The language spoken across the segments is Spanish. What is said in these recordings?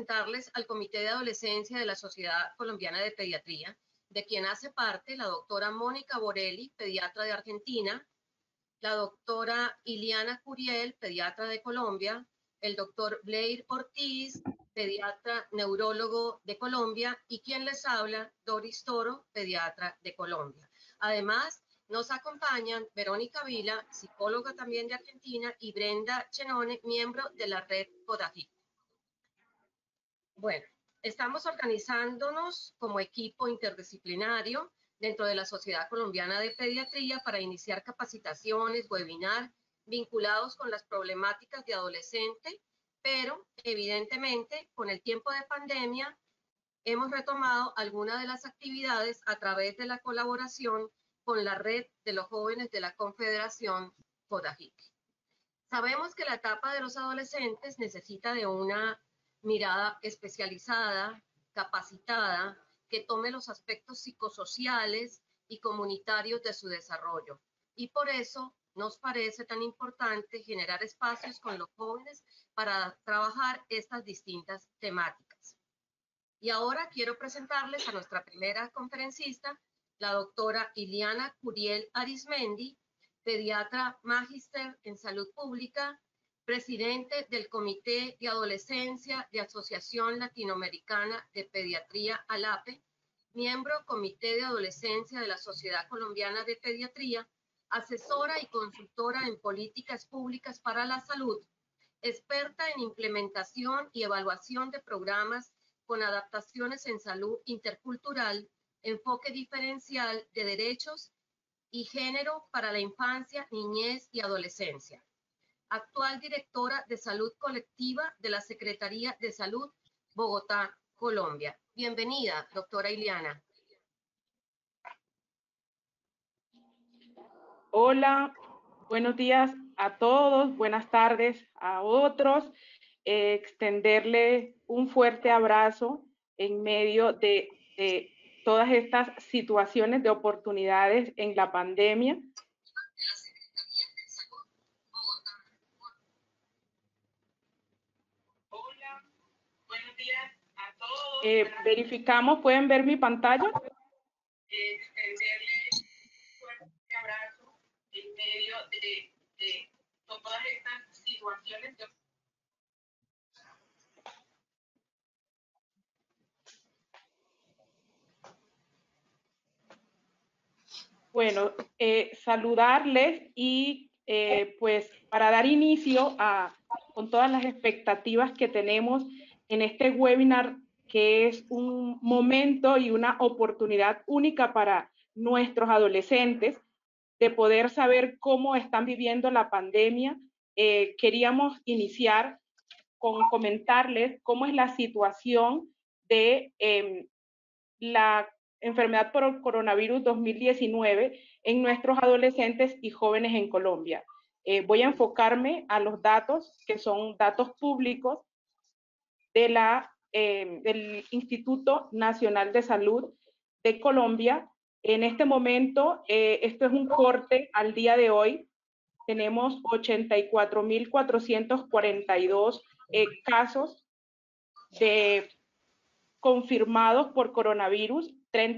presentarles al Comité de Adolescencia de la Sociedad Colombiana de Pediatría, de quien hace parte la doctora Mónica Borelli, pediatra de Argentina, la doctora Iliana Curiel, pediatra de Colombia, el doctor Blair Ortiz, pediatra neurólogo de Colombia, y quien les habla, Doris Toro, pediatra de Colombia. Además, nos acompañan Verónica Vila, psicóloga también de Argentina, y Brenda Chenone, miembro de la red CODAGIP. Bueno, estamos organizándonos como equipo interdisciplinario dentro de la Sociedad Colombiana de Pediatría para iniciar capacitaciones, webinar vinculados con las problemáticas de adolescente, pero evidentemente con el tiempo de pandemia hemos retomado algunas de las actividades a través de la colaboración con la red de los jóvenes de la Confederación CODAGIC. Sabemos que la etapa de los adolescentes necesita de una mirada especializada, capacitada, que tome los aspectos psicosociales y comunitarios de su desarrollo. Y por eso nos parece tan importante generar espacios con los jóvenes para trabajar estas distintas temáticas. Y ahora quiero presentarles a nuestra primera conferencista, la doctora Iliana Curiel Arismendi, pediatra magíster en salud pública, presidente del Comité de Adolescencia de Asociación Latinoamericana de Pediatría ALAPE, miembro Comité de Adolescencia de la Sociedad Colombiana de Pediatría, asesora y consultora en políticas públicas para la salud, experta en implementación y evaluación de programas con adaptaciones en salud intercultural, enfoque diferencial de derechos y género para la infancia, niñez y adolescencia. Actual directora de salud colectiva de la Secretaría de Salud, Bogotá, Colombia. Bienvenida, doctora Iliana. Hola, buenos días a todos, buenas tardes a otros. Extenderle un fuerte abrazo en medio de todas estas situaciones de oportunidades en la pandemia. Hola, buenos días a todos. Verificamos, ¿pueden ver mi pantalla? Extenderle un fuerte abrazo en medio de todas estas situaciones de... Bueno, saludarles y pues para dar inicio con todas las expectativas que tenemos en este webinar, que es un momento y una oportunidad única para nuestros adolescentes de poder saber cómo están viviendo la pandemia. Queríamos iniciar con comentarles cómo es la situación de la enfermedad por coronavirus 2019 en nuestros adolescentes y jóvenes en Colombia. Voy a enfocarme a los datos que son datos públicos de del Instituto Nacional de Salud de Colombia. En este momento, esto es un corte al día de hoy. Tenemos 84.442 casos confirmados por coronavirus,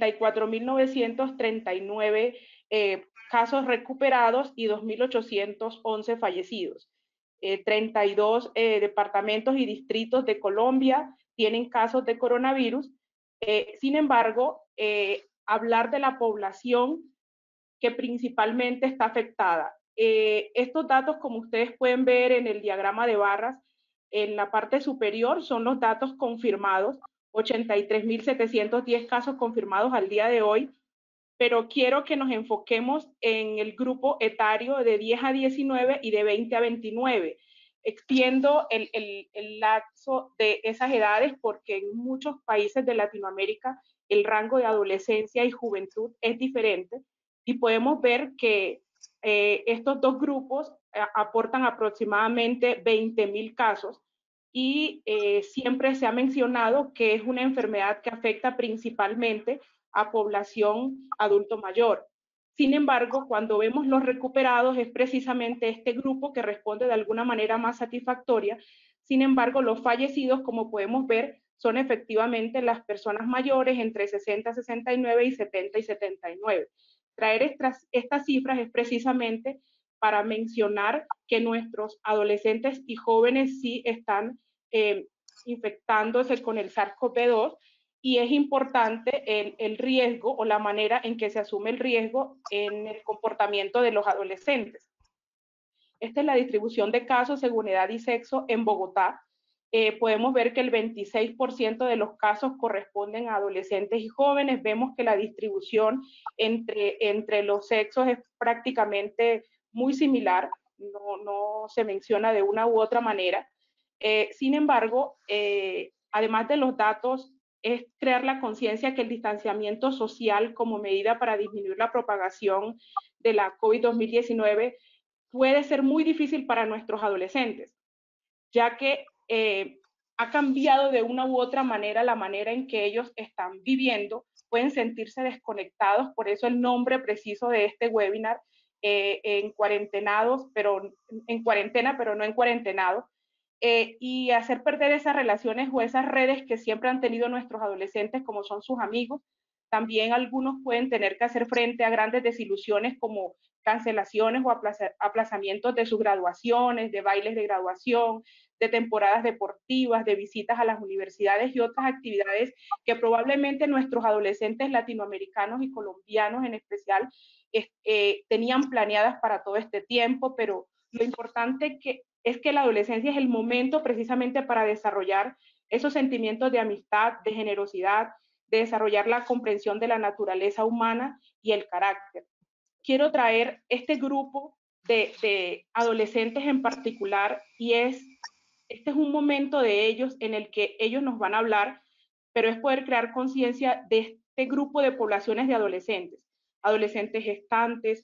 34.939 casos recuperados y 2.811 fallecidos. 32 departamentos y distritos de Colombia tienen casos de coronavirus. Sin embargo, hablar de la población que principalmente está afectada. Estos datos, como ustedes pueden ver en el diagrama de barras, en la parte superior son los datos confirmados, 83.710 casos confirmados al día de hoy, pero quiero que nos enfoquemos en el grupo etario de 10 a 19 y de 20 a 29. Extiendo el lapso de esas edades porque en muchos países de Latinoamérica el rango de adolescencia y juventud es diferente y podemos ver que estos dos grupos aportan aproximadamente 20.000 casos y siempre se ha mencionado que es una enfermedad que afecta principalmente a población adulto mayor. Sin embargo, cuando vemos los recuperados es precisamente este grupo que responde de alguna manera más satisfactoria. Sin embargo, los fallecidos, como podemos ver, son efectivamente las personas mayores entre 60, 69 y 70 y 79. Traer estas cifras es precisamente para mencionar que nuestros adolescentes y jóvenes sí están infectándose con el SARS-CoV-2, y es importante el riesgo o la manera en que se asume el riesgo en el comportamiento de los adolescentes. Esta es la distribución de casos según edad y sexo en Bogotá. Podemos ver que el 26% de los casos corresponden a adolescentes y jóvenes. Vemos que la distribución entre los sexos es prácticamente muy similar, no se menciona de una u otra manera. Sin embargo, además de los datos, es crear la conciencia que el distanciamiento social como medida para disminuir la propagación de la COVID-2019 puede ser muy difícil para nuestros adolescentes, ya que ha cambiado de una u otra manera la manera en que ellos están viviendo, pueden sentirse desconectados, por eso el nombre preciso de este webinar, en cuarentenados, pero en cuarentena, pero no en cuarentenados, y hacer perder esas relaciones o esas redes que siempre han tenido nuestros adolescentes, como son sus amigos. También algunos pueden tener que hacer frente a grandes desilusiones como cancelaciones o aplazamientos de sus graduaciones, de bailes de graduación, de temporadas deportivas, de visitas a las universidades y otras actividades que probablemente nuestros adolescentes latinoamericanos y colombianos en especial tenían planeadas para todo este tiempo, pero lo importante es que la adolescencia es el momento precisamente para desarrollar esos sentimientos de amistad, de generosidad, de desarrollar la comprensión de la naturaleza humana y el carácter. Quiero traer este grupo de adolescentes en particular, y este es un momento de ellos en el que ellos nos van a hablar, pero es poder crear conciencia de este grupo de poblaciones de adolescentes gestantes,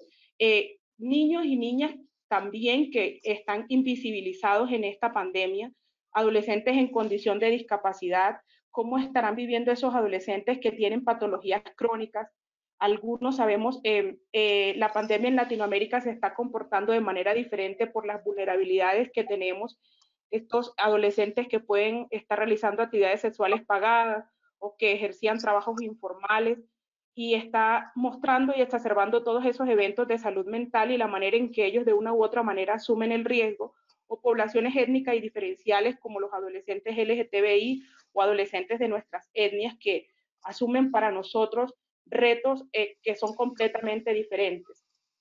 niños y niñas también que están invisibilizados en esta pandemia, adolescentes en condición de discapacidad, cómo estarán viviendo esos adolescentes que tienen patologías crónicas. Algunos sabemos, la pandemia en Latinoamérica se está comportando de manera diferente por las vulnerabilidades que tenemos, estos adolescentes que pueden estar realizando actividades sexuales pagadas o que ejercían trabajos informales, y está mostrando y exacerbando todos esos eventos de salud mental y la manera en que ellos de una u otra manera asumen el riesgo, o poblaciones étnicas y diferenciales como los adolescentes LGTBI o adolescentes de nuestras etnias que asumen para nosotros retos que son completamente diferentes.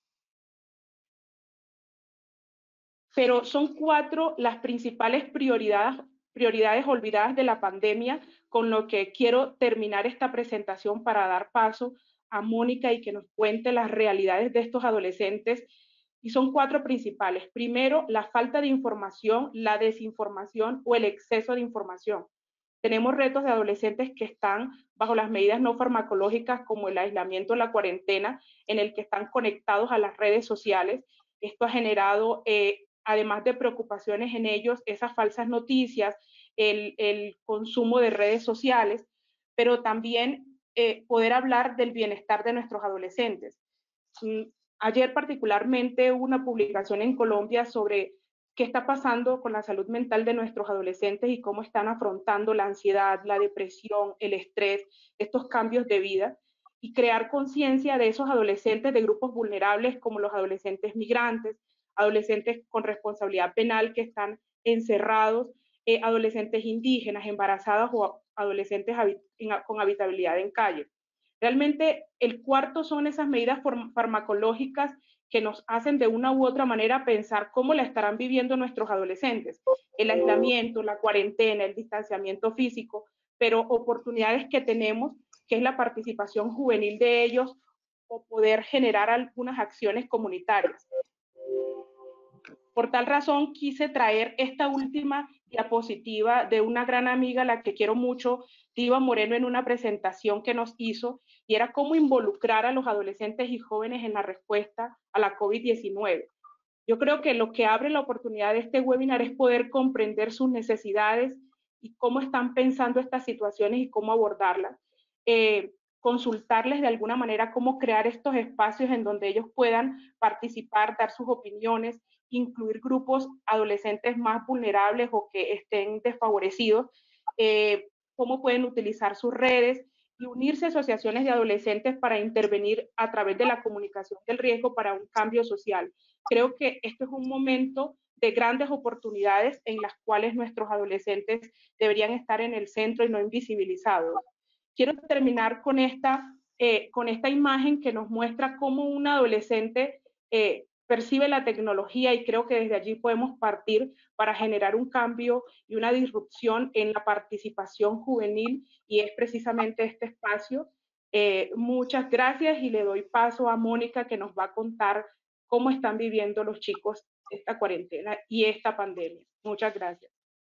Pero son 4 las principales prioridades olvidadas de la pandemia, con lo que quiero terminar esta presentación para dar paso a Mónica y que nos cuente las realidades de estos adolescentes. Y son 4 principales. Primero, la falta de información, la desinformación o el exceso de información. Tenemos retos de adolescentes que están bajo las medidas no farmacológicas como el aislamiento, la cuarentena, en el que están conectados a las redes sociales. Esto ha generado, además de preocupaciones en ellos, esas falsas noticias, el consumo de redes sociales, pero también poder hablar del bienestar de nuestros adolescentes. Ayer particularmente hubo una publicación en Colombia sobre qué está pasando con la salud mental de nuestros adolescentes y cómo están afrontando la ansiedad, la depresión, el estrés, estos cambios de vida, y crear conciencia de esos adolescentes de grupos vulnerables como los adolescentes migrantes, adolescentes con responsabilidad penal que están encerrados, adolescentes indígenas, embarazadas o adolescentes con habitabilidad en calle. Realmente el cuarto son esas medidas farmacológicas que nos hacen de una u otra manera pensar cómo la estarán viviendo nuestros adolescentes. El aislamiento, la cuarentena, el distanciamiento físico, pero oportunidades que tenemos, que es la participación juvenil de ellos o poder generar algunas acciones comunitarias. Por tal razón, quise traer esta última diapositiva de una gran amiga, la que quiero mucho, Diva Moreno, en una presentación que nos hizo, y era cómo involucrar a los adolescentes y jóvenes en la respuesta a la COVID-19. Yo creo que lo que abre la oportunidad de este webinar es poder comprender sus necesidades y cómo están pensando estas situaciones y cómo abordarlas. Consultarles de alguna manera cómo crear estos espacios en donde ellos puedan participar, dar sus opiniones, incluir grupos adolescentes más vulnerables o que estén desfavorecidos, cómo pueden utilizar sus redes y unirse a asociaciones de adolescentes para intervenir a través de la comunicación del riesgo para un cambio social. Creo que esto es un momento de grandes oportunidades en las cuales nuestros adolescentes deberían estar en el centro y no invisibilizados. Quiero terminar con esta imagen que nos muestra cómo un adolescente percibe la tecnología, y creo que desde allí podemos partir para generar un cambio y una disrupción en la participación juvenil, y es precisamente este espacio. Muchas gracias, y le doy paso a Mónica, que nos va a contar cómo están viviendo los chicos esta cuarentena y esta pandemia. Muchas gracias.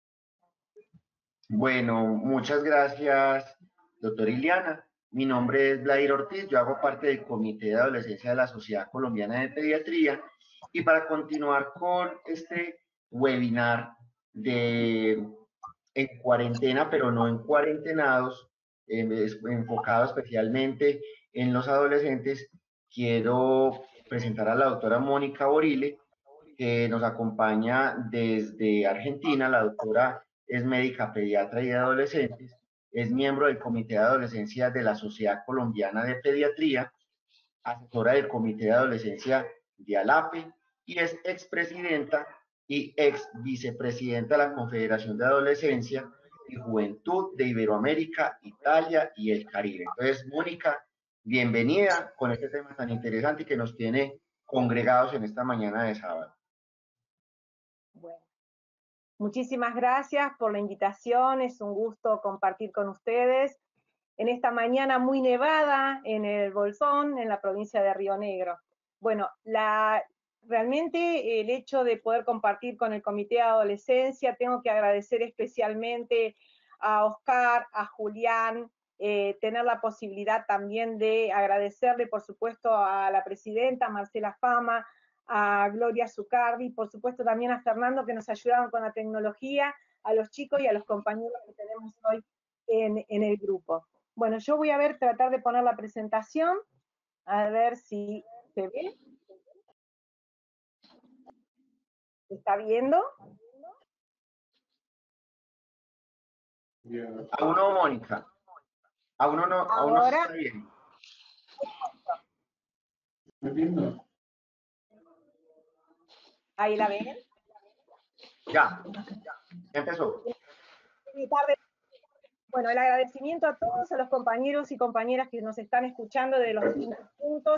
Bueno, muchas gracias, doctora Iliana. Mi nombre es Blair Ortiz, yo hago parte del Comité de Adolescencia de la Sociedad Colombiana de Pediatría, y para continuar con este webinar de en cuarentena, pero no en cuarentenados, enfocado especialmente en los adolescentes, quiero presentar a la doctora Mónica Borile, que nos acompaña desde Argentina. La doctora es médica pediatra y de adolescentes, es miembro del Comité de Adolescencia de la Sociedad Colombiana de Pediatría, asesora del Comité de Adolescencia de ALAPE, y es expresidenta y ex vicepresidenta de la Confederación de Adolescencia y Juventud de Iberoamérica, Italia y el Caribe. Entonces, Mónica, bienvenida con este tema tan interesante que nos tiene congregados en esta mañana de sábado. Bueno, muchísimas gracias por la invitación, es un gusto compartir con ustedes en esta mañana muy nevada en el Bolsón, en la provincia de Río Negro. Bueno, realmente el hecho de poder compartir con el Comité de Adolescencia, tengo que agradecer especialmente a Oscar, a Julián, tener la posibilidad también de agradecerle, por supuesto, a la presidenta Marcela Fama, a Gloria Zucardi, por supuesto también a Fernando, que nos ayudaron con la tecnología, a los chicos y a los compañeros que tenemos hoy en el grupo. Bueno, yo voy a tratar de poner la presentación, a ver si se ve. ¿Se está viendo? Aún no, Mónica. Aún no, aún no se está bien. Ahí la ven. Ya empezó. Bueno, el agradecimiento a todos, a los compañeros y compañeras que nos están escuchando de los distintos puntos.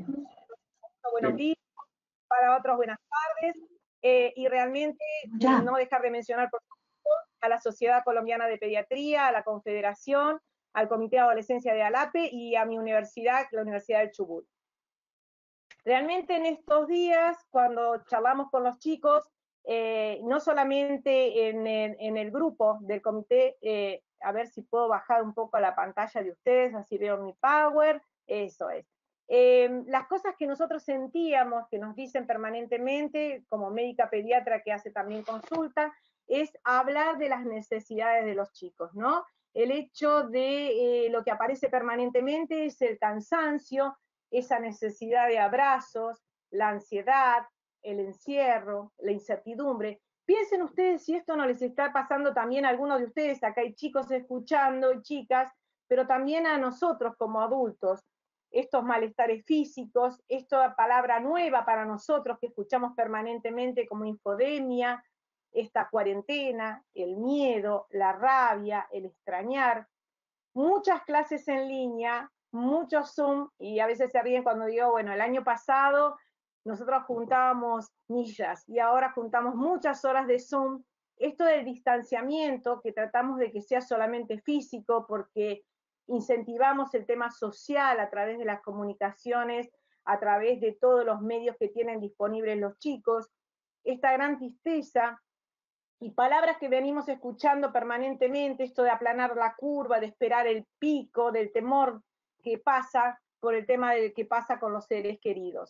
Buenos días, para otros buenas tardes. Y realmente no dejar de mencionar, por supuesto, a la Sociedad Colombiana de Pediatría, a la Confederación, al Comité de Adolescencia de ALAPE y a mi universidad, la Universidad del Chubut. Realmente en estos días, cuando charlamos con los chicos, no solamente en el grupo del comité, a ver si puedo bajar un poco la pantalla de ustedes, así veo mi power, eso es. Las cosas que nosotros sentíamos, que nos dicen permanentemente, como médica pediatra que hace también consulta, es hablar de las necesidades de los chicos, ¿no? El hecho de lo que aparece permanentemente es el cansancio, esa necesidad de abrazos, la ansiedad, el encierro, la incertidumbre. Piensen ustedes si esto no les está pasando también a algunos de ustedes, acá hay chicos escuchando y chicas, pero también a nosotros como adultos, estos malestares físicos, esta palabra nueva para nosotros que escuchamos permanentemente como infodemia, esta cuarentena, el miedo, la rabia, el extrañar, muchas clases en línea, muchos Zoom, y a veces se ríen cuando digo, bueno, el año pasado nosotros juntábamos millas y ahora juntamos muchas horas de Zoom. Esto del distanciamiento, que tratamos de que sea solamente físico, porque incentivamos el tema social a través de las comunicaciones, a través de todos los medios que tienen disponibles los chicos, esta gran tristeza, y palabras que venimos escuchando permanentemente, esto de aplanar la curva, de esperar el pico, del temor que pasa por el tema del que pasa con los seres queridos.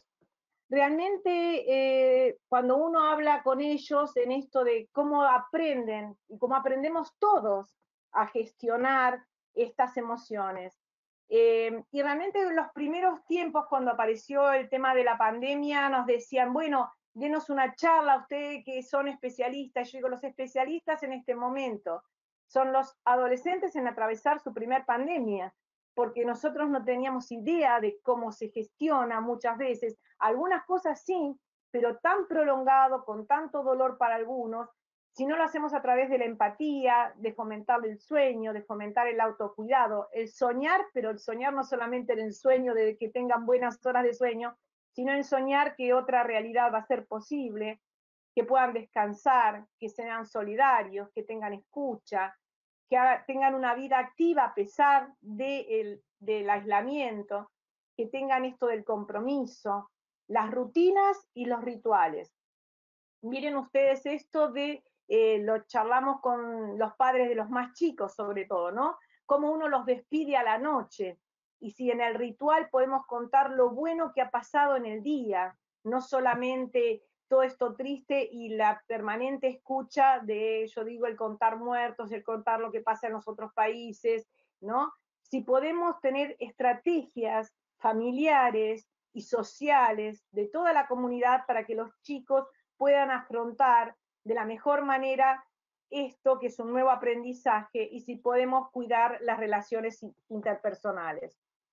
Realmente cuando uno habla con ellos en esto de cómo aprenden, y cómo aprendemos todos a gestionar estas emociones, y realmente en los primeros tiempos cuando apareció el tema de la pandemia nos decían, bueno, denos una charla, ustedes que son especialistas. Yo digo, los especialistas en este momento son los adolescentes en atravesar su primer pandemia, porque nosotros no teníamos idea de cómo se gestiona muchas veces. Algunas cosas sí, pero tan prolongado, con tanto dolor para algunos, si no lo hacemos a través de la empatía, de fomentar el sueño, de fomentar el autocuidado, el soñar, pero el soñar no solamente en el sueño de que tengan buenas horas de sueño, sino en soñar que otra realidad va a ser posible, que puedan descansar, que sean solidarios, que tengan escucha, que tengan una vida activa a pesar del aislamiento, que tengan esto del compromiso, las rutinas y los rituales. Miren ustedes esto lo charlamos con los padres de los más chicos sobre todo, ¿no? Cómo uno los despide a la noche, y si en el ritual podemos contar lo bueno que ha pasado en el día, no solamente todo esto triste y la permanente escucha de, yo digo, el contar muertos, el contar lo que pasa en los otros países, ¿no? Si podemos tener estrategias familiares y sociales de toda la comunidad para que los chicos puedan afrontar de la mejor manera esto que es un nuevo aprendizaje, y si podemos cuidar las relaciones interpersonales.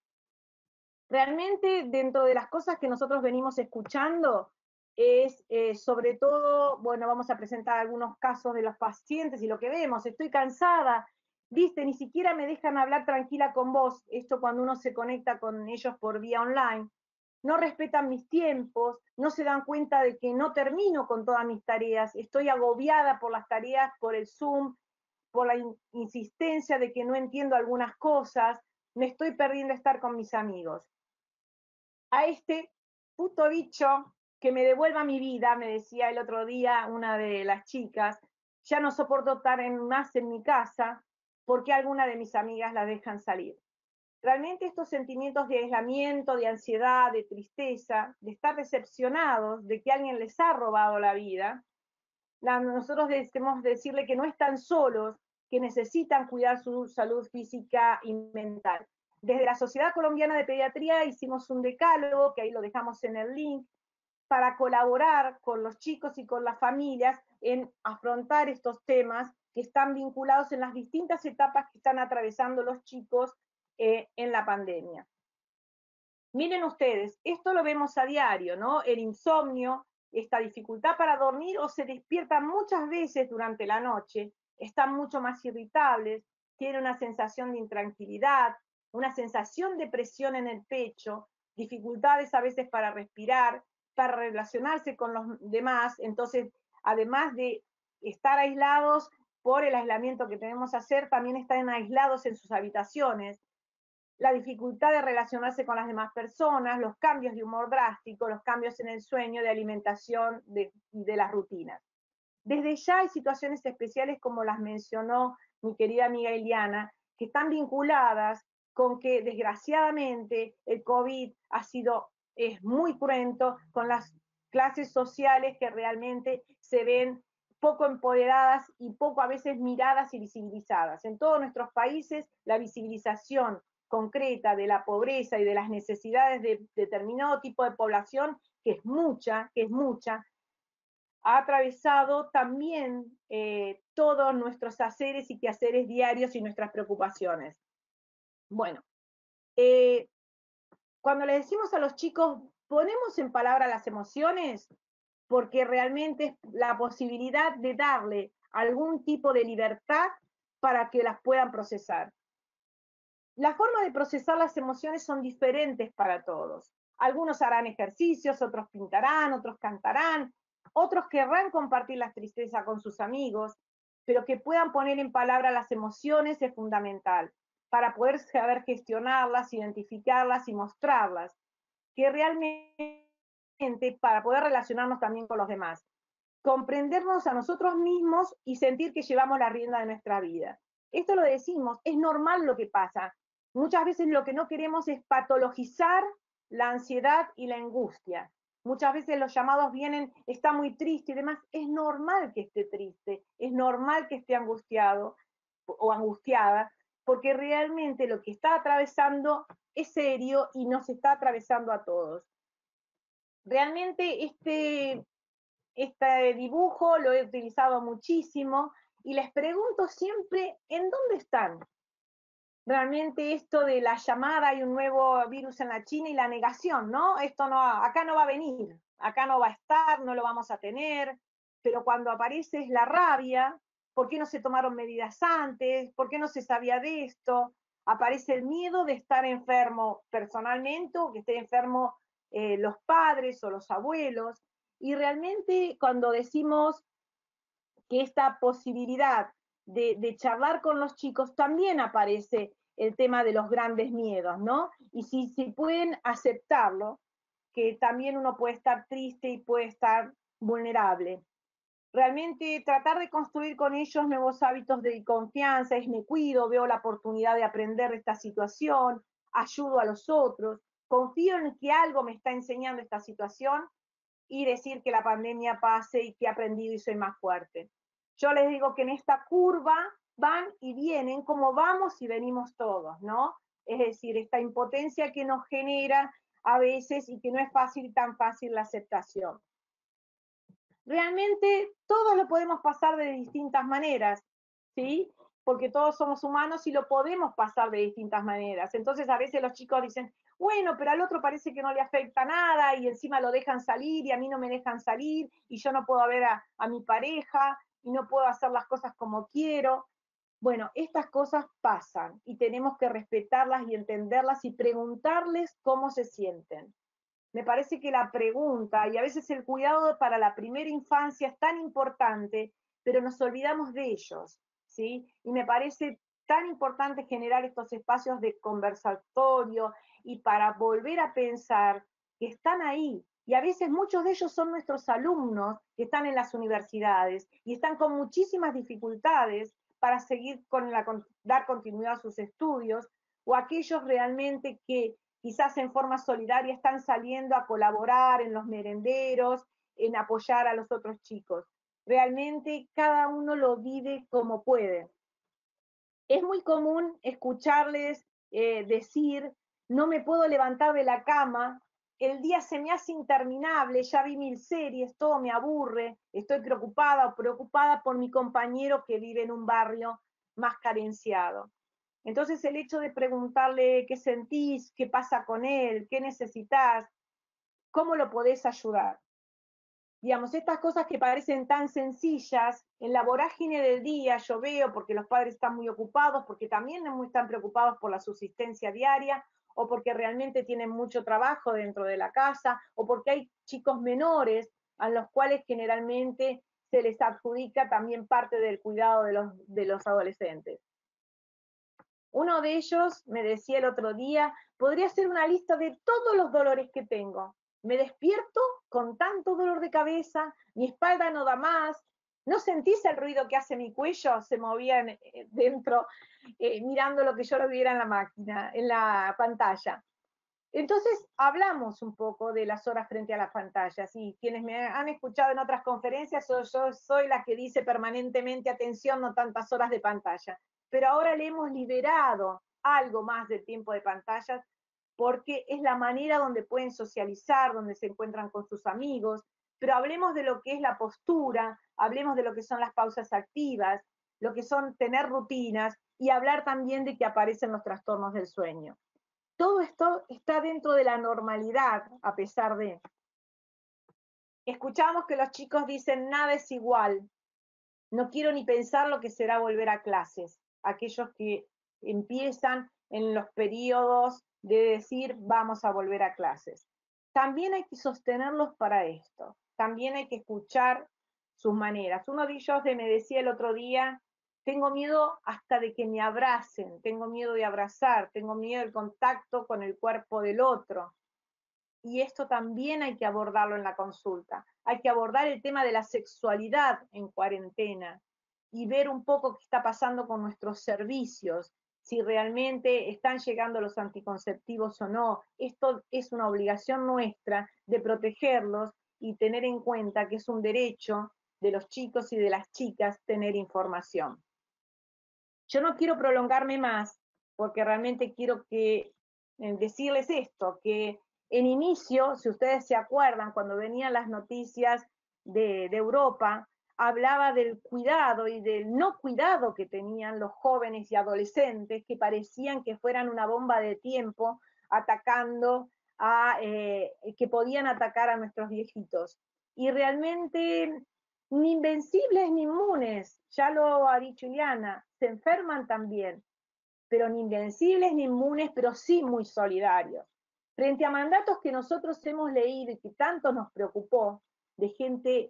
Realmente, dentro de las cosas que nosotros venimos escuchando, es sobre todo, bueno, vamos a presentar algunos casos de los pacientes y lo que vemos: estoy cansada, viste, ni siquiera me dejan hablar tranquila con vos, esto cuando uno se conecta con ellos por vía online, no respetan mis tiempos, no se dan cuenta de que no termino con todas mis tareas, estoy agobiada por las tareas, por el Zoom, por la insistencia de que no entiendo algunas cosas, me estoy perdiendo estar con mis amigos. A este puto bicho que me devuelva mi vida, me decía el otro día una de las chicas, ya no soporto estar más en mi casa porque alguna de mis amigas la dejan salir. Realmente estos sentimientos de aislamiento, de ansiedad, de tristeza, de estar decepcionados de que alguien les ha robado la vida, nosotros debemos decirle que no están solos, que necesitan cuidar su salud física y mental. Desde la Sociedad Colombiana de Pediatría hicimos un decálogo, que ahí lo dejamos en el link, para colaborar con los chicos y con las familias en afrontar estos temas que están vinculados en las distintas etapas que están atravesando los chicos en la pandemia. Miren ustedes, esto lo vemos a diario, ¿no? El insomnio, esta dificultad para dormir, o se despiertan muchas veces durante la noche, están mucho más irritables, tienen una sensación de intranquilidad, una sensación de presión en el pecho, dificultades a veces para respirar, para relacionarse con los demás. Entonces, además de estar aislados por el aislamiento que tenemos que hacer, también están aislados en sus habitaciones, la dificultad de relacionarse con las demás personas, los cambios de humor drástico, los cambios en el sueño, de alimentación y de las rutinas. Desde ya hay situaciones especiales, como las mencionó mi querida amiga Iliana, que están vinculadas con que desgraciadamente el COVID es muy cruento con las clases sociales que realmente se ven poco empoderadas y poco a veces miradas y visibilizadas. En todos nuestros países la visibilización concreta de la pobreza y de las necesidades de determinado tipo de población, que es mucha, ha atravesado también todos nuestros haceres y quehaceres diarios y nuestras preocupaciones. Bueno, cuando le decimos a los chicos, ponemos en palabra las emociones, porque realmente es la posibilidad de darle algún tipo de libertad para que las puedan procesar. La forma de procesar las emociones son diferentes para todos. Algunos harán ejercicios, otros pintarán, otros cantarán, otros querrán compartir la tristeza con sus amigos, pero que puedan poner en palabra las emociones es fundamental para poder saber gestionarlas, identificarlas y mostrarlas, que realmente para poder relacionarnos también con los demás, comprendernos a nosotros mismos y sentir que llevamos la rienda de nuestra vida. Esto lo decimos, es normal lo que pasa. Muchas veces lo que no queremos es patologizar la ansiedad y la angustia. Muchas veces los llamados vienen, está muy triste y demás. Es normal que esté triste, es normal que esté angustiado o angustiada, porque realmente lo que está atravesando es serio y nos está atravesando a todos. Realmente este dibujo lo he utilizado muchísimo y les pregunto siempre, ¿en dónde están? Realmente esto de la llamada, hay un nuevo virus en la China y la negación, ¿no? Esto no, acá no va a venir, acá no va a estar, no lo vamos a tener, pero cuando aparece es la rabia, ¿por qué no se tomaron medidas antes? ¿Por qué no se sabía de esto? Aparece el miedo de estar enfermo personalmente o que esté enfermo los padres o los abuelos, y realmente cuando decimos que esta posibilidad de charlar con los chicos también aparece el tema de los grandes miedos, ¿no? Y si pueden aceptarlo, que también uno puede estar triste y puede estar vulnerable. Realmente tratar de construir con ellos nuevos hábitos de confianza, es me cuido, veo la oportunidad de aprender de esta situación, ayudo a los otros, confío en que algo me está enseñando esta situación y decir que la pandemia pase y que he aprendido y soy más fuerte. Yo les digo que en esta curva van y vienen como vamos y venimos todos, ¿no? Es decir, esta impotencia que nos genera a veces y que no es tan fácil la aceptación. Realmente todos lo podemos pasar de distintas maneras, ¿sí? Porque todos somos humanos y lo podemos pasar de distintas maneras. Entonces a veces los chicos dicen, bueno, pero al otro parece que no le afecta nada y encima lo dejan salir y a mí no me dejan salir y yo no puedo ver a mi pareja y no puedo hacer las cosas como quiero. Bueno, estas cosas pasan y tenemos que respetarlas y entenderlas y preguntarles cómo se sienten. Me parece que la pregunta y a veces el cuidado para la primera infancia es tan importante, pero nos olvidamos de ellos, ¿sí? Y me parece tan importante generar estos espacios de conversatorio y para volver a pensar que están ahí. Y a veces muchos de ellos son nuestros alumnos que están en las universidades y están con muchísimas dificultades para seguir dar continuidad a sus estudios, o aquellos realmente que quizás en forma solidaria están saliendo a colaborar en los merenderos, en apoyar a los otros chicos. Realmente cada uno lo vive como puede. Es muy común escucharles decir, no me puedo levantar de la cama, el día se me hace interminable, ya vi 1000 series, todo me aburre, estoy preocupada o preocupada por mi compañero que vive en un barrio más carenciado. Entonces el hecho de preguntarle qué sentís, qué pasa con él, qué necesitas, cómo lo podés ayudar. Digamos, estas cosas que parecen tan sencillas, en la vorágine del día yo veo, porque los padres están muy ocupados, porque también están preocupados por la subsistencia diaria, o porque realmente tienen mucho trabajo dentro de la casa, o porque hay chicos menores a los cuales generalmente se les adjudica también parte del cuidado de los adolescentes. Uno de ellos me decía el otro día, podría hacer una lista de todos los dolores que tengo. Me despierto con tanto dolor de cabeza, mi espalda no da más. ¿No sentís el ruido que hace mi cuello? Se movía dentro, mirando lo que yo lo viera en la máquina, en la pantalla. Entonces hablamos un poco de las horas frente a las pantallas, y quienes me han escuchado en otras conferencias, yo soy la que dice permanentemente, atención, no tantas horas de pantalla, pero ahora le hemos liberado algo más del tiempo de pantallas, porque es la manera donde pueden socializar, donde se encuentran con sus amigos, pero hablemos de lo que es la postura, hablemos de lo que son las pausas activas, lo que son tener rutinas, y hablar también de que aparecen los trastornos del sueño. Todo esto está dentro de la normalidad, a pesar de. Escuchamos que los chicos dicen, nada es igual, no quiero ni pensar lo que será volver a clases. Aquellos que empiezan en los periodos de decir, vamos a volver a clases. También hay que sostenerlos para esto, también hay que escuchar sus maneras. Uno de ellos me decía el otro día, tengo miedo hasta de que me abracen, tengo miedo de abrazar, tengo miedo del contacto con el cuerpo del otro. Y esto también hay que abordarlo en la consulta. Hay que abordar el tema de la sexualidad en cuarentena y ver un poco qué está pasando con nuestros servicios, si realmente están llegando los anticonceptivos o no. Esto es una obligación nuestra de protegerlos y tener en cuenta que es un derecho de los chicos y de las chicas tener información. Yo no quiero prolongarme más, porque realmente quiero decirles esto, que en inicio, si ustedes se acuerdan, cuando venían las noticias de Europa, hablaba del cuidado y del no cuidado que tenían los jóvenes y adolescentes, que parecían que fueran una bomba de tiempo atacando que podían atacar a nuestros viejitos. Y realmente ni invencibles ni inmunes, ya lo ha dicho Ileana, se enferman también, pero ni invencibles ni inmunes, pero sí muy solidarios. Frente a mandatos que nosotros hemos leído y que tanto nos preocupó, de gente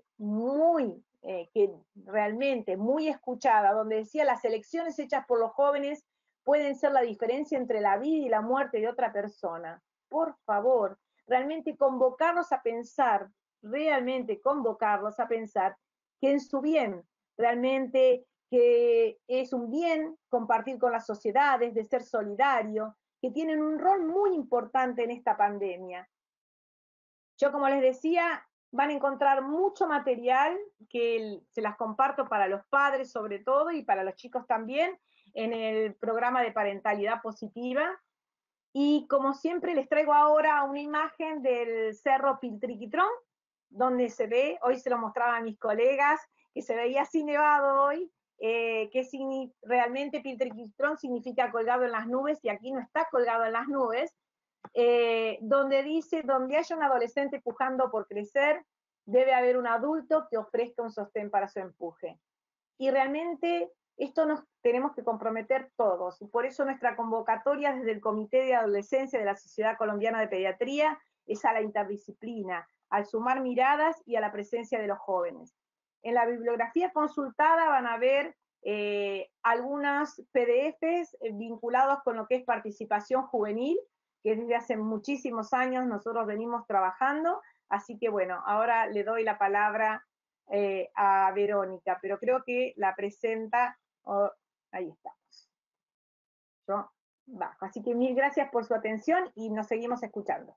que realmente muy escuchada, donde decía las elecciones hechas por los jóvenes pueden ser la diferencia entre la vida y la muerte de otra persona. Por favor, realmente convocarlos a pensar, realmente convocarlos a pensar que en su bien, realmente que es un bien compartir con las sociedades, de ser solidario, que tienen un rol muy importante en esta pandemia. Yo, como les decía, van a encontrar mucho material que se las comparto para los padres sobre todo y para los chicos también en el programa de parentalidad positiva. Y como siempre les traigo ahora una imagen del Cerro Piltriquitrón, donde se ve, hoy se lo mostraba a mis colegas, que se veía así nevado hoy, que realmente Piltriquitrón significa colgado en las nubes, y aquí no está colgado en las nubes, donde dice, donde haya un adolescente pujando por crecer, debe haber un adulto que ofrezca un sostén para su empuje. Y realmente esto nos tenemos que comprometer todos, y por eso nuestra convocatoria desde el Comité de Adolescencia de la Sociedad Colombiana de Pediatría es a la interdisciplina, al sumar miradas y a la presencia de los jóvenes. En la bibliografía consultada van a ver algunas PDFs vinculados con lo que es participación juvenil, que desde hace muchísimos años nosotros venimos trabajando, así que bueno, ahora le doy la palabra a Verónica, pero creo que la presenta, ahí estamos. Yo bajo, así que mil gracias por su atención y nos seguimos escuchando.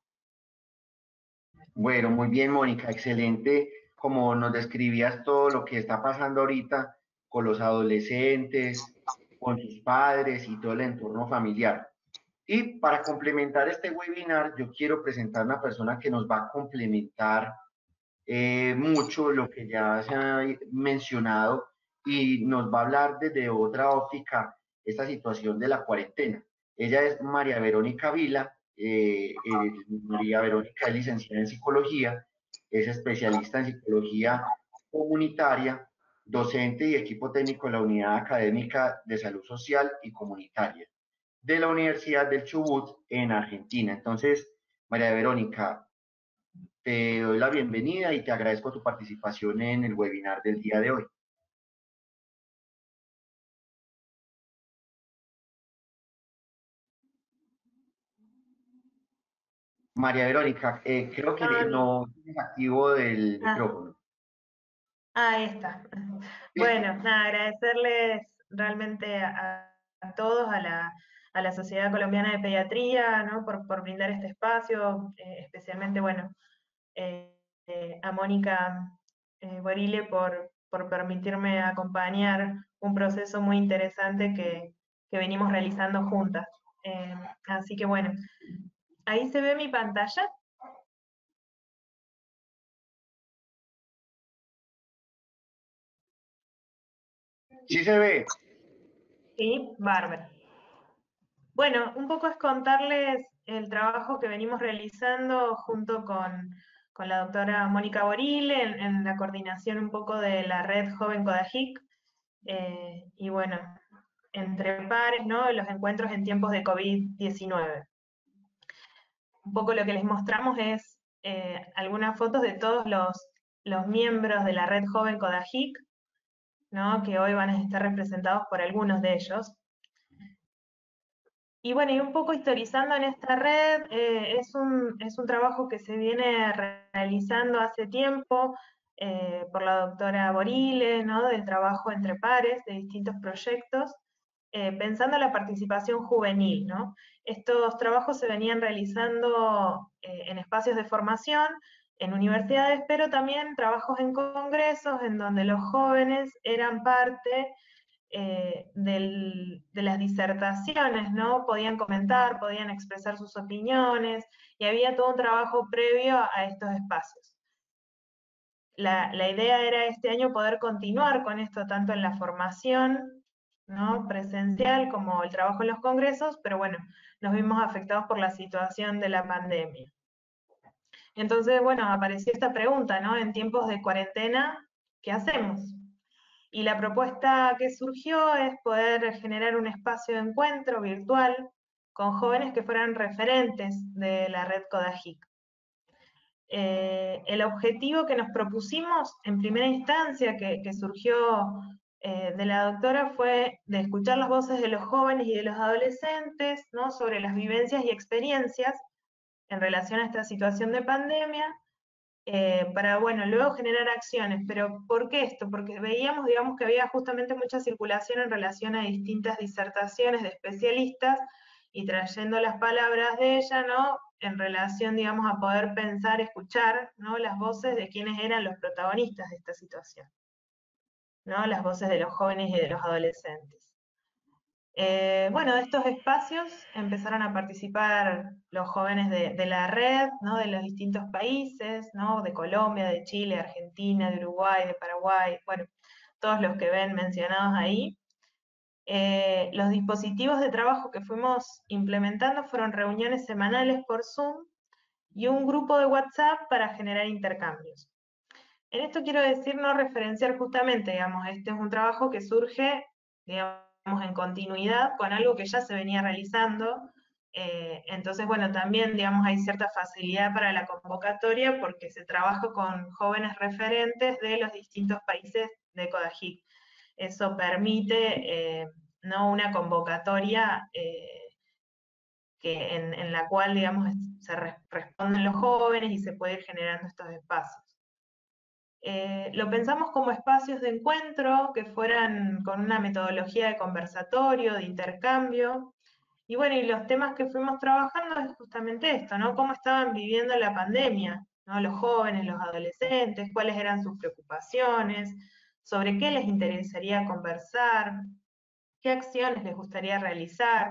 Bueno, muy bien, Mónica, excelente, como nos describías todo lo que está pasando ahorita con los adolescentes, con sus padres y todo el entorno familiar. Y para complementar este webinar, yo quiero presentar a una persona que nos va a complementar mucho lo que ya se ha mencionado y nos va a hablar desde otra óptica esta situación de la cuarentena. Ella es María Verónica Vila. María Verónica es licenciada en psicología, es especialista en psicología comunitaria, docente y equipo técnico en la Unidad Académica de Salud Social y Comunitaria de la Universidad del Chubut en Argentina. Entonces, María Verónica, te doy la bienvenida y te agradezco tu participación en el webinar del día de hoy. María Verónica, creo que no tienes activo del micrófono. Ahí está. Bueno, nada, agradecerles realmente a todos, a la Sociedad Colombiana de Pediatría, ¿no? por brindar este espacio, especialmente, bueno, a Mónica Borile por permitirme acompañar un proceso muy interesante que venimos realizando juntas. Así que bueno, ahí se ve mi pantalla. Sí se ve. Sí, bárbaro. Bueno, un poco es contarles el trabajo que venimos realizando junto con la doctora Mónica Borile en la coordinación un poco de la red Joven Codajic, y bueno, entre pares, ¿no? Los encuentros en tiempos de COVID-19. Un poco lo que les mostramos es algunas fotos de todos los miembros de la red Joven Codajic, ¿no? Que hoy van a estar representados por algunos de ellos. Y bueno, y un poco historizando en esta red, es un trabajo que se viene realizando hace tiempo por la doctora Borile, ¿no? Del trabajo entre pares, de distintos proyectos, pensando en la participación juvenil, ¿no? Estos trabajos se venían realizando en espacios de formación, en universidades, pero también trabajos en congresos, en donde los jóvenes eran parte de las disertaciones, ¿no? Podían comentar, podían expresar sus opiniones, y había todo un trabajo previo a estos espacios. la idea era este año poder continuar con esto tanto en la formación, ¿no?, presencial como el trabajo en los congresos, pero bueno, nos vimos afectados por la situación de la pandemia. Entonces, bueno, apareció esta pregunta, ¿no? En tiempos de cuarentena, ¿qué hacemos? Y la propuesta que surgió es poder generar un espacio de encuentro virtual con jóvenes que fueran referentes de la red CODAJIC. El objetivo que nos propusimos en primera instancia, que surgió de la doctora, fue de escuchar las voces de los jóvenes y de los adolescentes, ¿no?, sobre las vivencias y experiencias en relación a esta situación de pandemia, para, bueno, luego generar acciones. Pero ¿por qué esto? Porque veíamos, digamos, que había justamente mucha circulación en relación a distintas disertaciones de especialistas, y trayendo las palabras de ella, ¿no?, en relación, digamos, a poder pensar, escuchar, ¿no?, las voces de quienes eran los protagonistas de esta situación, ¿no?, las voces de los jóvenes y de los adolescentes. Bueno, de estos espacios empezaron a participar los jóvenes de la red, ¿no?, de los distintos países, ¿no?, de Colombia, de Chile, Argentina, de Uruguay, de Paraguay, bueno, todos los que ven mencionados ahí. Los dispositivos de trabajo que fuimos implementando fueron reuniones semanales por Zoom y un grupo de WhatsApp para generar intercambios. En esto quiero decir, no referenciar justamente, digamos, este es un trabajo que surge, digamos, en continuidad con algo que ya se venía realizando. Entonces, bueno, también, digamos, hay cierta facilidad para la convocatoria porque se trabaja con jóvenes referentes de los distintos países de CODAJIC. Eso permite, ¿no?, una convocatoria en la cual, digamos, se responden los jóvenes y se puede ir generando estos espacios. Lo pensamos como espacios de encuentro que fueran con una metodología de conversatorio, de intercambio. Y bueno, y los temas que fuimos trabajando es justamente esto, ¿no? Cómo estaban viviendo la pandemia, ¿no?, los jóvenes, los adolescentes, cuáles eran sus preocupaciones, sobre qué les interesaría conversar, qué acciones les gustaría realizar.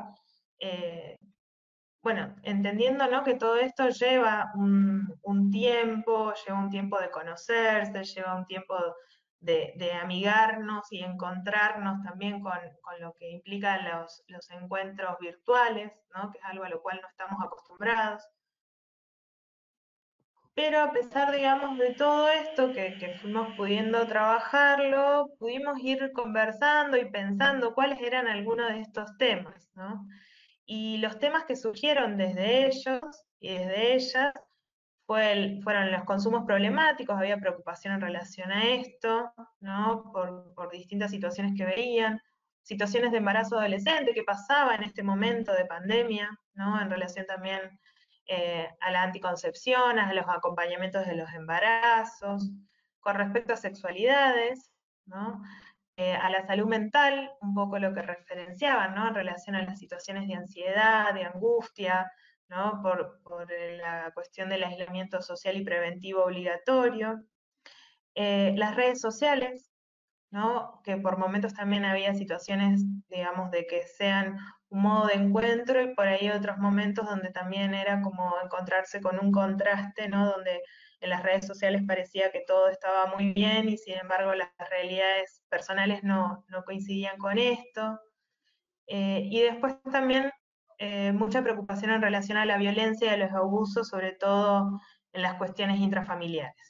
Bueno, entendiendo, ¿no?, que todo esto lleva un tiempo, lleva un tiempo de conocerse, lleva un tiempo de amigarnos y encontrarnos también con lo que implican los encuentros virtuales, ¿no?, que es algo a lo cual no estamos acostumbrados. Pero a pesar, digamos, de todo esto que fuimos pudiendo trabajarlo, pudimos ir conversando y pensando cuáles eran algunos de estos temas, ¿no? Y los temas que surgieron desde ellos y desde ellas fueron los consumos problemáticos, había preocupación en relación a esto, ¿no?, por distintas situaciones que veían, situaciones de embarazo adolescente, qué pasaba en este momento de pandemia, ¿no?, en relación también a la anticoncepción, a los acompañamientos de los embarazos, con respecto a sexualidades, ¿no?, a la salud mental, un poco lo que referenciaban, ¿no?, en relación a las situaciones de ansiedad, de angustia, ¿no?, por la cuestión del aislamiento social y preventivo obligatorio. Las redes sociales, ¿no?, que por momentos también había situaciones, digamos, de que sean un modo de encuentro, y por ahí otros momentos donde también era como encontrarse con un contraste, ¿no?, donde en las redes sociales parecía que todo estaba muy bien y sin embargo las realidades personales no coincidían con esto. Y después también mucha preocupación en relación a la violencia y a los abusos, sobre todo en las cuestiones intrafamiliares.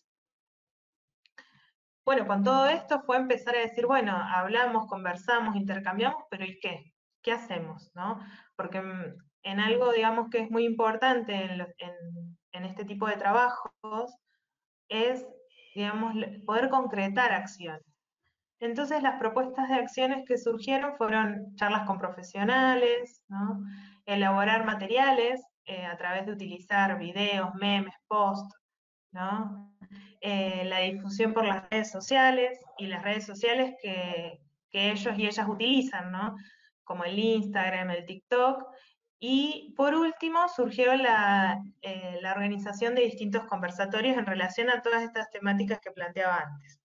Bueno, con todo esto fue empezar a decir, bueno, hablamos, conversamos, intercambiamos, pero ¿y qué? ¿Qué hacemos, no? Porque en algo, digamos, que es muy importante en este tipo de trabajos es, digamos, poder concretar acciones. Entonces las propuestas de acciones que surgieron fueron charlas con profesionales, ¿no?, elaborar materiales a través de utilizar videos, memes, posts, ¿no?, la difusión por las redes sociales y las redes sociales que ellos y ellas utilizan, ¿no?, como el Instagram, el TikTok. Y por último surgieron la organización de distintos conversatorios en relación a todas estas temáticas que planteaba antes.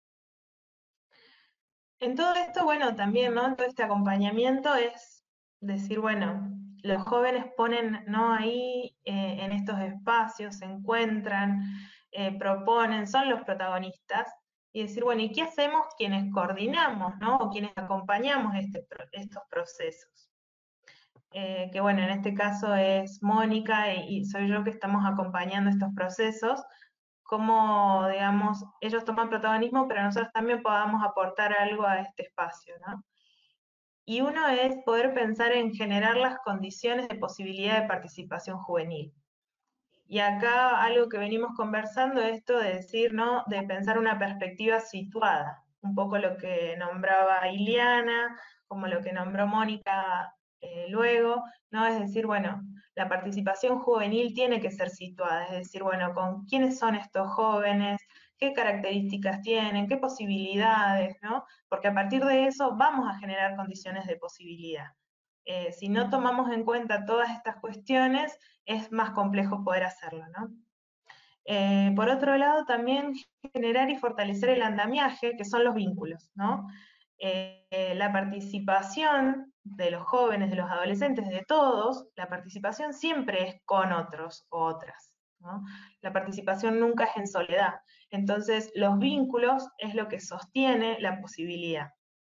En todo esto, bueno, también, ¿no?, todo este acompañamiento es decir, bueno, los jóvenes ponen, ¿no?, ahí en estos espacios, se encuentran, proponen, son los protagonistas, y decir, bueno, ¿y qué hacemos quienes coordinamos, ¿no? O quienes acompañamos estos procesos? Que bueno, en este caso es Mónica y soy yo que estamos acompañando estos procesos, cómo, digamos, ellos toman protagonismo, pero nosotros también podamos aportar algo a este espacio, ¿no? Y uno es poder pensar en generar las condiciones de posibilidad de participación juvenil. Y acá algo que venimos conversando es esto de decir, ¿no? De pensar una perspectiva situada, un poco lo que nombraba Ileana, como lo que nombró Mónica luego, ¿no? Es decir, bueno, la participación juvenil tiene que ser situada, es decir, bueno, con quiénes son estos jóvenes, qué características tienen, qué posibilidades, ¿no? Porque a partir de eso vamos a generar condiciones de posibilidad. Si no tomamos en cuenta todas estas cuestiones, es más complejo poder hacerlo, ¿no? Por otro lado, también generar y fortalecer el andamiaje, que son los vínculos, ¿no? La participación de los jóvenes, de los adolescentes, de todos, la participación siempre es con otros o otras, ¿no? La participación nunca es en soledad. Entonces, los vínculos es lo que sostiene la posibilidad.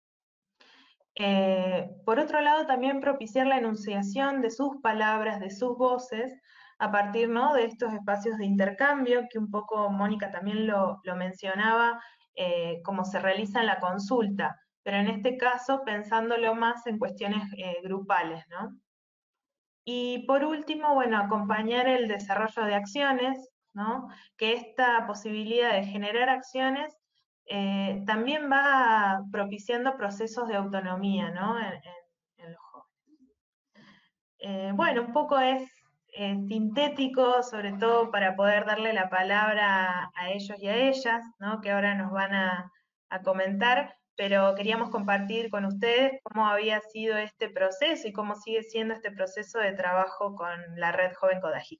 Por otro lado, también propiciar la enunciación de sus palabras, de sus voces, a partir, ¿no? de estos espacios de intercambio, que un poco Mónica también lo mencionaba, como se realiza en la consulta, pero en este caso pensándolo más en cuestiones grupales, ¿no? Y por último, bueno, acompañar el desarrollo de acciones, ¿no? Que esta posibilidad de generar acciones también va propiciando procesos de autonomía, ¿no? En los jóvenes. Bueno, un poco es sintético, sobre todo para poder darle la palabra a ellos y a ellas, ¿no? Que ahora nos van a comentar, pero queríamos compartir con ustedes cómo había sido este proceso y cómo sigue siendo este proceso de trabajo con la Red Joven Codajic.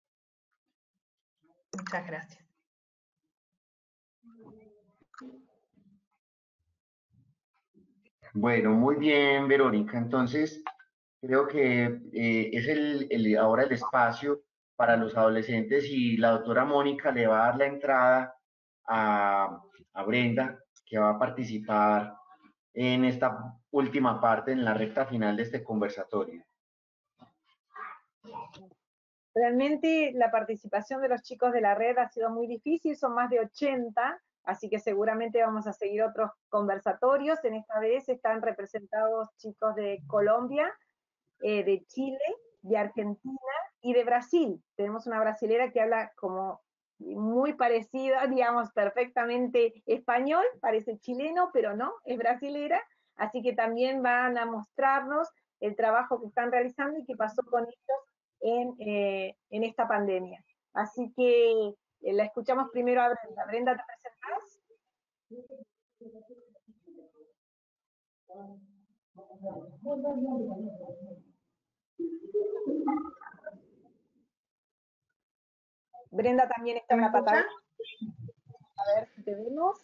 Muchas gracias. Bueno, muy bien, Verónica. Entonces, creo que es ahora el espacio para los adolescentes y la doctora Mónica le va a dar la entrada a Brenda, que va a participar en esta última parte, en la recta final de este conversatorio. Realmente la participación de los chicos de la red ha sido muy difícil, son más de 80, así que seguramente vamos a seguir otros conversatorios. En esta vez están representados chicos de Colombia, de Chile, de Argentina y de Brasil. Tenemos una brasilera que habla como muy parecida, digamos, perfectamente español, parece chileno, pero no, es brasilera, así que también van a mostrarnos el trabajo que están realizando y qué pasó con ellos en esta pandemia. Así que la escuchamos primero a Brenda. Brenda, ¿te presentás? Brenda también está en la pantalla. A ver si te vemos.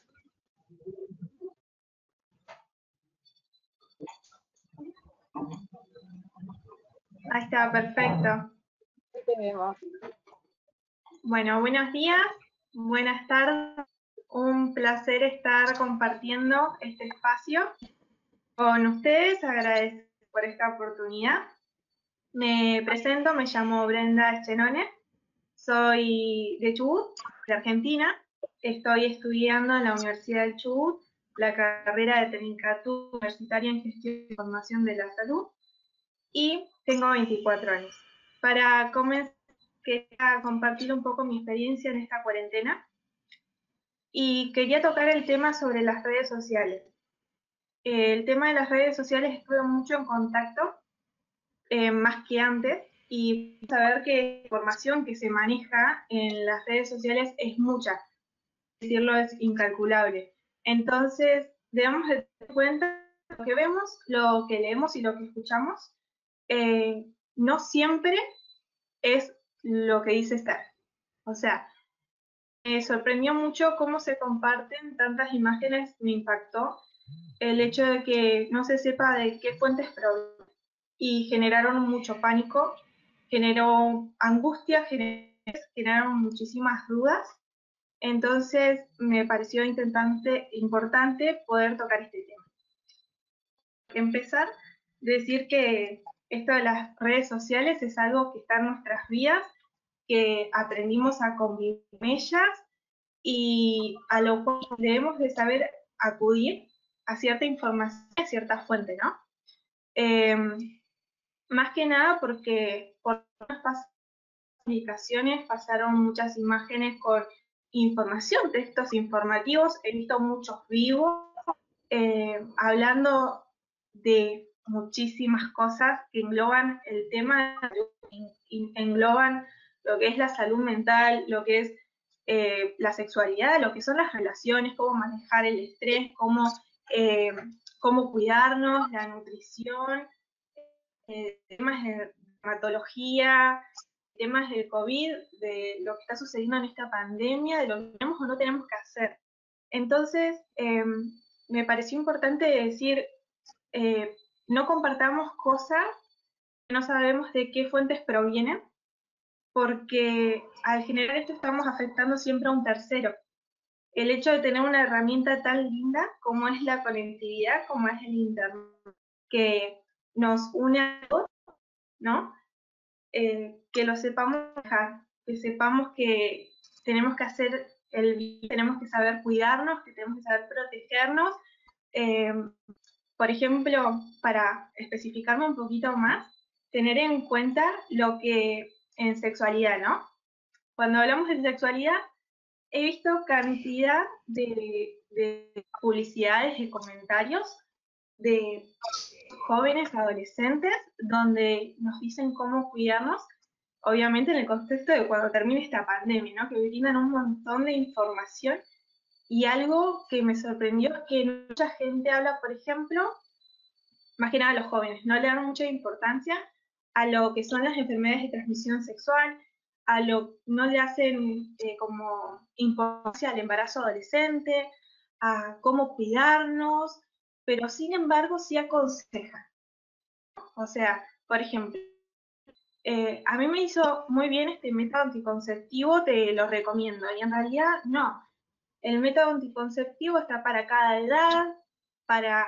Ahí está, perfecto. Ahí te vemos. Bueno, buenos días, buenas tardes. Un placer estar compartiendo este espacio con ustedes. Agradezco por esta oportunidad. Me presento, me llamo Brenda Schenone. Soy de Chubut, de Argentina. Estoy estudiando en la Universidad del Chubut la carrera de Tecnicatura Universitaria en Gestión y Formación de la Salud y tengo 24 años. Para comenzar, quería compartir un poco mi experiencia en esta cuarentena y quería tocar el tema sobre las redes sociales. El tema de las redes sociales estuve mucho en contacto, más que antes, y saber que la información que se maneja en las redes sociales es mucha, decirlo es incalculable. Entonces, debemos tener en cuenta lo que vemos, lo que leemos y lo que escuchamos, no siempre es lo que dice estar. O sea, me sorprendió mucho cómo se comparten tantas imágenes, me impactó el hecho de que no se sepa de qué fuentes provienen y generaron mucho pánico, generó angustia, generaron muchísimas dudas Entonces me pareció importante poder tocar este tema. Empezar, decir que esto de las redes sociales es algo que está en nuestras vidas, que aprendimos a convivir con ellas y a lo cual debemos de saber acudir a cierta información, a cierta fuente, ¿no? Más que nada porque por las publicaciones pasaron muchas imágenes con información, textos informativos, he visto muchos vivos hablando de muchísimas cosas que engloban el tema, engloban lo que es la salud mental, lo que es la sexualidad, lo que son las relaciones, cómo manejar el estrés, cómo cuidarnos, la nutrición, temas de dermatología, temas del COVID, de lo que está sucediendo en esta pandemia, de lo que tenemos o no tenemos que hacer. Entonces, me pareció importante decir, no compartamos cosas que no sabemos de qué fuentes provienen, porque al generar esto estamos afectando siempre a un tercero. El hecho de tener una herramienta tan linda como es la conectividad, como es el Internet, que nos une a todos, ¿no? Que lo sepamos dejar, que sepamos que tenemos que hacer el bien, tenemos que saber cuidarnos, que tenemos que saber protegernos. Por ejemplo, para especificarme un poquito más, tener en cuenta lo que en sexualidad, ¿no? Cuando hablamos de sexualidad, he visto cantidad de publicidades y comentarios de jóvenes, adolescentes, donde nos dicen cómo cuidarnos, obviamente en el contexto de cuando termine esta pandemia, ¿no? Que brindan un montón de información. Y algo que me sorprendió es que mucha gente habla, por ejemplo, más que nada los jóvenes, no le dan mucha importancia a lo que son las enfermedades de transmisión sexual, no le hacen como importancia al embarazo adolescente, a cómo cuidarnos, pero sin embargo sí aconsejan. O sea, por ejemplo, a mí me hizo muy bien este método anticonceptivo, te lo recomiendo, y en realidad no. El método anticonceptivo está para cada edad, para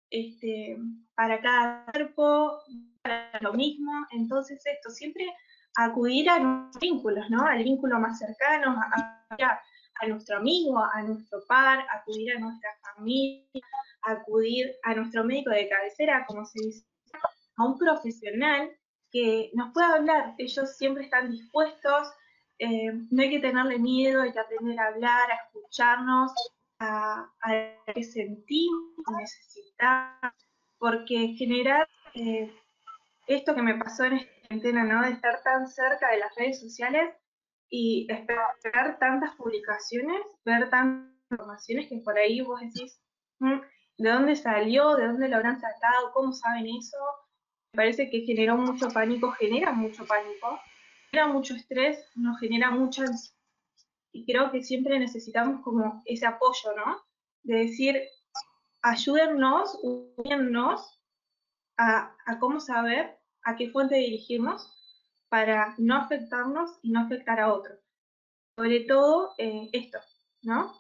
cada cuerpo, para lo mismo. Entonces esto, siempre acudir a nuestros vínculos, ¿no? Al vínculo más cercano, a nuestro amigo, a nuestro par, acudir a nuestra familia, acudir a nuestro médico de cabecera, como se dice, a un profesional que nos pueda hablar. Ellos siempre están dispuestos, no hay que tenerle miedo, hay que aprender a hablar, a escucharnos, a que sentimos, necesitamos, porque generar esto que me pasó en esta cuarentena, ¿no? De estar tan cerca de las redes sociales y esperar tantas publicaciones, ver tantas informaciones que por ahí vos decís, ¿de dónde salió? ¿De dónde lo habrán sacado? ¿Cómo saben eso? Me parece que genera mucho pánico, genera mucho estrés, nos genera mucha ansiedad. Y creo que siempre necesitamos como ese apoyo, ¿no? De decir, ayúdennos, unirnos a cómo saber a qué fuente dirigirnos para no afectarnos y no afectar a otros. Sobre todo esto, ¿no?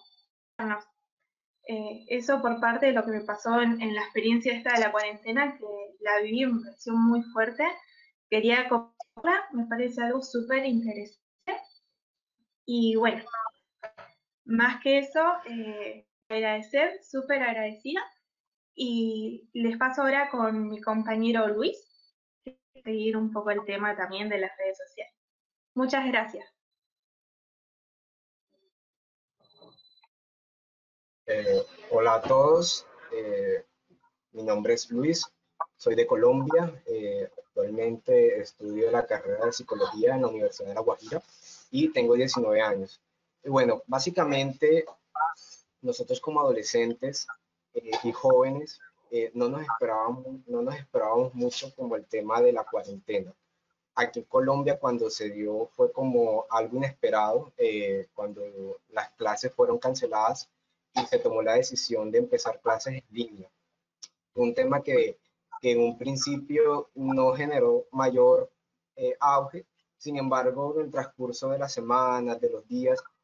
Eso por parte de lo que me pasó en la experiencia esta de la cuarentena, que la viví, me pareció muy fuerte. Quería contarla, me parece algo súper interesante. Y bueno, más que eso, agradecer, súper agradecida. Y les paso ahora con mi compañero Luis, seguir un poco el tema también de las redes sociales. Muchas gracias. Hola a todos, mi nombre es Luis, soy de Colombia, actualmente estudio la carrera de Psicología en la Universidad de La Guajira y tengo 19 años. Y bueno, básicamente nosotros como adolescentes y jóvenes no nos esperábamos mucho como el tema de la cuarentena. Aquí en Colombia cuando se dio fue como algo inesperado, cuando las clases fueron canceladas y se tomó la decisión de empezar clases en línea. Un tema que en un principio no generó mayor auge, sin embargo, en el transcurso de las semanas, de los días,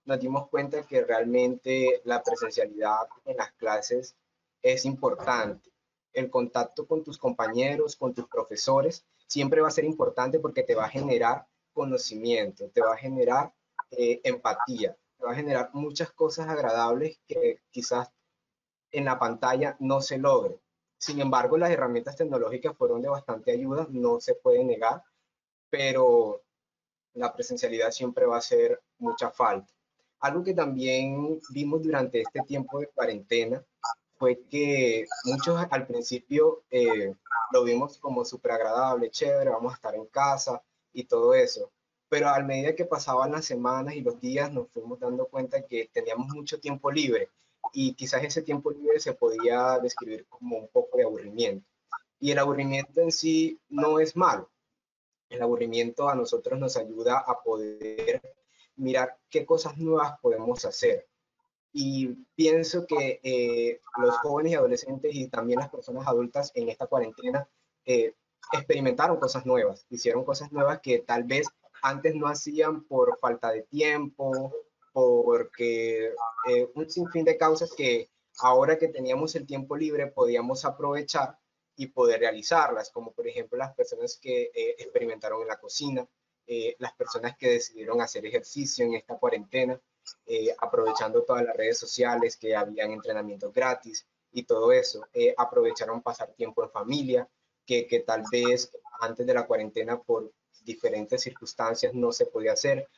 nos dimos cuenta que realmente la presencialidad en las clases es importante. El contacto con tus compañeros, con tus profesores, siempre va a ser importante porque te va a generar conocimiento, te va a generar empatía, te va a generar muchas cosas agradables que quizás en la pantalla no se logre. Sin embargo, las herramientas tecnológicas fueron de bastante ayuda, no se puede negar, pero la presencialidad siempre va a hacer mucha falta. Algo que también vimos durante este tiempo de cuarentena fue que muchos al principio lo vimos como súper agradable, chévere, vamos a estar en casa y todo eso. Pero a medida que pasaban las semanas y los días nos fuimos dando cuenta que teníamos mucho tiempo libre y quizás ese tiempo libre se podía describir como un poco de aburrimiento. Y el aburrimiento en sí no es malo. El aburrimiento a nosotros nos ayuda a poder mirar qué cosas nuevas podemos hacer. Y pienso que los jóvenes y adolescentes y también las personas adultas en esta cuarentena experimentaron cosas nuevas, hicieron cosas nuevas que tal vez antes no hacían por falta de tiempo, porque un sinfín de causas que ahora que teníamos el tiempo libre podíamos aprovechar y poder realizarlas, como por ejemplo las personas que experimentaron en la cocina, las personas que decidieron hacer ejercicio en esta cuarentena, aprovechando todas las redes sociales que habían entrenamientos gratis y todo eso, aprovecharon pasar tiempo en familia, que tal vez antes de la cuarentena por diferentes circunstancias no se podía hacer.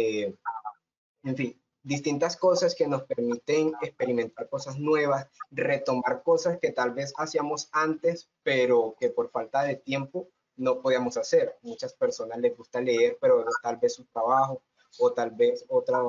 En fin, distintas cosas que nos permiten experimentar cosas nuevas, retomar cosas que tal vez hacíamos antes, pero que por falta de tiempo no podíamos hacer. Muchas personas les gusta leer, pero tal vez su trabajo o tal vez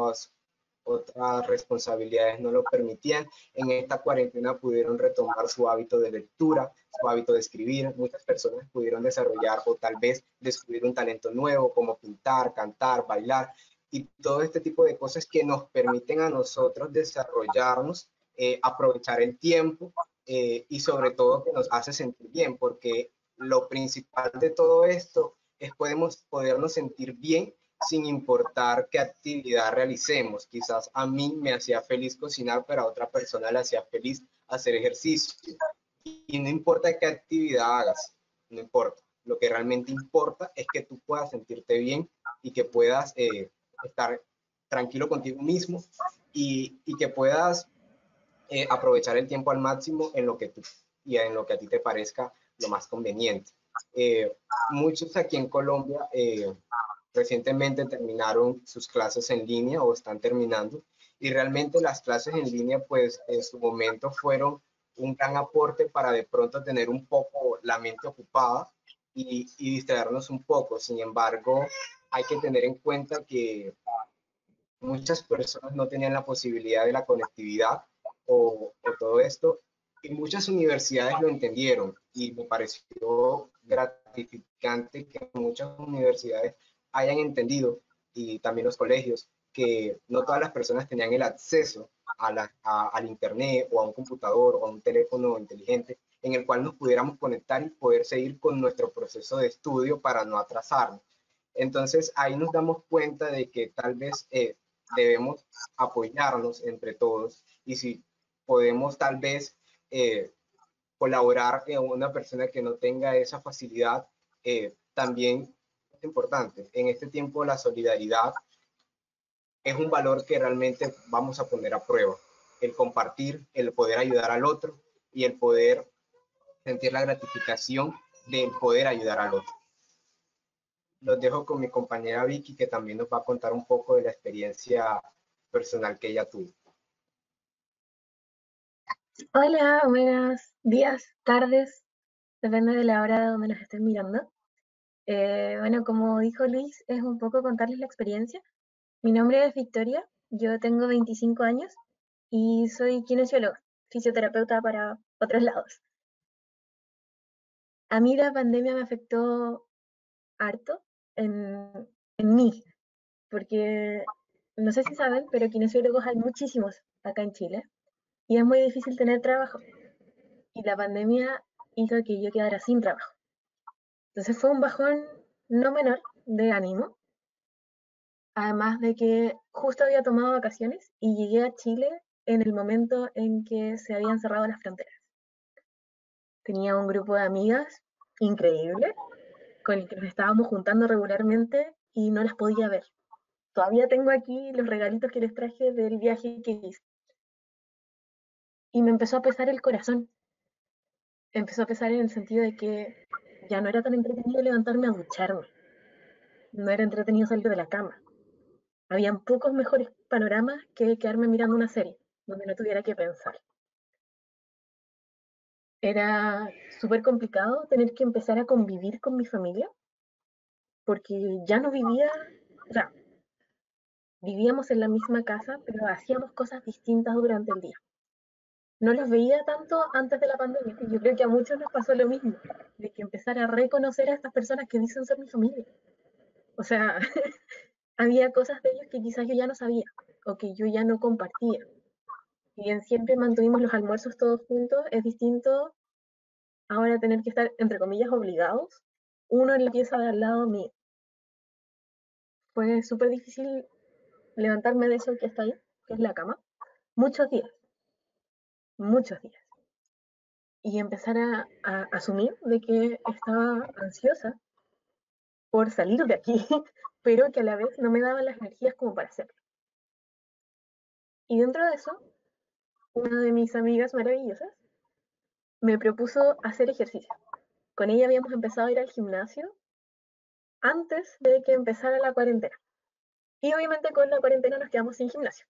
otras responsabilidades no lo permitían. En esta cuarentena pudieron retomar su hábito de lectura, su hábito de escribir. Muchas personas pudieron desarrollar o tal vez descubrir un talento nuevo como pintar, cantar, bailar y todo este tipo de cosas que nos permiten a nosotros desarrollarnos, aprovechar el tiempo y sobre todo que nos hace sentir bien, porque lo principal de todo esto es podernos sentir bien sin importar qué actividad realicemos. Quizás a mí me hacía feliz cocinar, pero a otra persona le hacía feliz hacer ejercicio. Y no importa qué actividad hagas, no importa. Lo que realmente importa es que tú puedas sentirte bien y que puedas estar tranquilo contigo mismo y que puedas aprovechar el tiempo al máximo en lo que tú y en lo que a ti te parezca lo más conveniente. Muchos aquí en Colombia recientemente terminaron sus clases en línea o están terminando y realmente las clases en línea pues en su momento fueron un gran aporte para de pronto tener un poco la mente ocupada y distraernos un poco. Sin embargo, hay que tener en cuenta que muchas personas no tenían la posibilidad de la conectividad o todo esto y muchas universidades lo entendieron y me pareció gratificante que muchas universidades hayan entendido y también los colegios que no todas las personas tenían el acceso al internet o a un computador o a un teléfono inteligente en el cual nos pudiéramos conectar y poder seguir con nuestro proceso de estudio para no atrasarnos. Entonces ahí nos damos cuenta de que tal vez debemos apoyarnos entre todos y si podemos tal vez colaborar con una persona que no tenga esa facilidad, también es importante. En este tiempo la solidaridad es un valor que realmente vamos a poner a prueba. El compartir, el poder ayudar al otro y el poder sentir la gratificación del poder ayudar al otro. Los dejo con mi compañera Vicky, que también nos va a contar un poco de la experiencia personal que ella tuvo. Hola, buenos días, tardes, depende de la hora de donde nos estén mirando. Bueno, como dijo Luis, es un poco contarles la experiencia. Mi nombre es Victoria, yo tengo 25 años y soy kinesióloga, fisioterapeuta para otros lados. A mí la pandemia me afectó harto en mí, porque no sé si saben, pero kinesiólogos hay muchísimos acá en Chile y es muy difícil tener trabajo. Y la pandemia hizo que yo quedara sin trabajo. Entonces fue un bajón no menor de ánimo. Además de que justo había tomado vacaciones y llegué a Chile en el momento en que se habían cerrado las fronteras. Tenía un grupo de amigas increíble con el que nos estábamos juntando regularmente y no las podía ver. Todavía tengo aquí los regalitos que les traje del viaje que hice. Y me empezó a pesar el corazón. Empezó a pesar en el sentido de que ya no era tan entretenido levantarme a ducharme. No era entretenido salir de la cama. Habían pocos mejores panoramas que quedarme mirando una serie, donde no tuviera que pensar. Era súper complicado tener que empezar a convivir con mi familia, porque ya no vivía, o sea, vivíamos en la misma casa, pero hacíamos cosas distintas durante el día. No los veía tanto antes de la pandemia, y yo creo que a muchos nos pasó lo mismo, de que empezar a reconocer a estas personas que dicen ser mi familia. O sea, había cosas de ellos que quizás yo ya no sabía, o que yo ya no compartía. Si bien siempre mantuvimos los almuerzos todos juntos, es distinto ahora tener que estar, entre comillas, obligados, uno en la pieza de al lado mío. Fue súper difícil levantarme de eso que está ahí, que es la cama, muchos días, muchos días. Y empezar a asumir de que estaba ansiosa por salir de aquí, pero que a la vez no me daban las energías como para hacerlo. Y dentro de eso, una de mis amigas maravillosas me propuso hacer ejercicio. Con ella habíamos empezado a ir al gimnasio antes de que empezara la cuarentena. Y obviamente con la cuarentena nos quedamos sin gimnasio.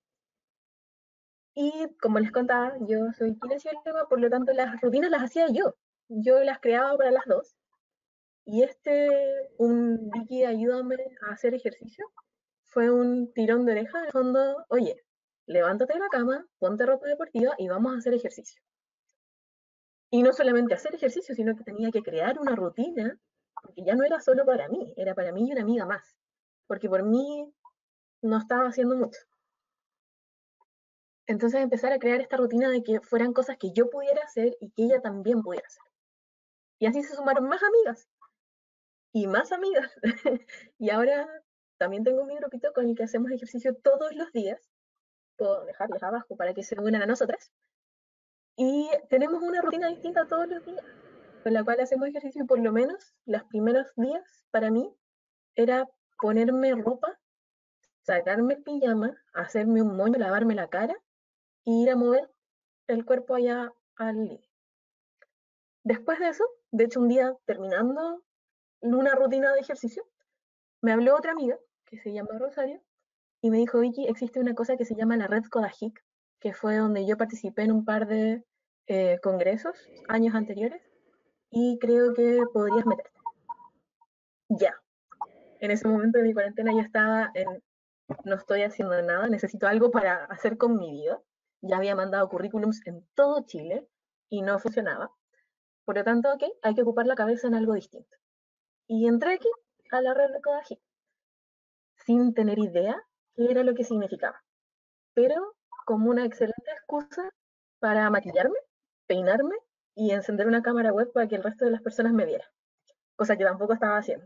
Y como les contaba, yo soy kinesióloga, por lo tanto las rutinas las hacía yo. Yo las creaba para las dos. Y un Vicky, ayúdame a hacer ejercicio, fue un tirón de oreja. En el fondo, oye, levántate de la cama, ponte ropa deportiva y vamos a hacer ejercicio. Y no solamente hacer ejercicio, sino que tenía que crear una rutina, porque ya no era solo para mí, era para mí y una amiga más. Porque por mí no estaba haciendo mucho. Entonces empezar a crear esta rutina de que fueran cosas que yo pudiera hacer y que ella también pudiera hacer. Y así se sumaron más amigas y más amigas. Y ahora también tengo mi grupito con el que hacemos ejercicio todos los días. Puedo dejarles abajo para que se unan a nosotras. Y tenemos una rutina distinta todos los días, con la cual hacemos ejercicio y por lo menos los primeros días para mí era ponerme ropa, sacarme el pijama, hacerme un moño, lavarme la cara y ir a mover el cuerpo allá al living. Después de eso, de hecho un día terminando una rutina de ejercicio, me habló otra amiga que se llama Rosario y me dijo, Vicky, existe una cosa que se llama la Red Codajic, que fue donde yo participé en un par de congresos años anteriores y creo que podrías meterte. Ya. En ese momento de mi cuarentena yo estaba en, no estoy haciendo nada, necesito algo para hacer con mi vida. Ya había mandado currículums en todo Chile y no funcionaba. Por lo tanto, ok, hay que ocupar la cabeza en algo distinto. Y entré aquí a la red de Codajic sin tener idea qué era lo que significaba, pero como una excelente excusa para maquillarme, peinarme y encender una cámara web para que el resto de las personas me vieran, cosa que tampoco estaba haciendo.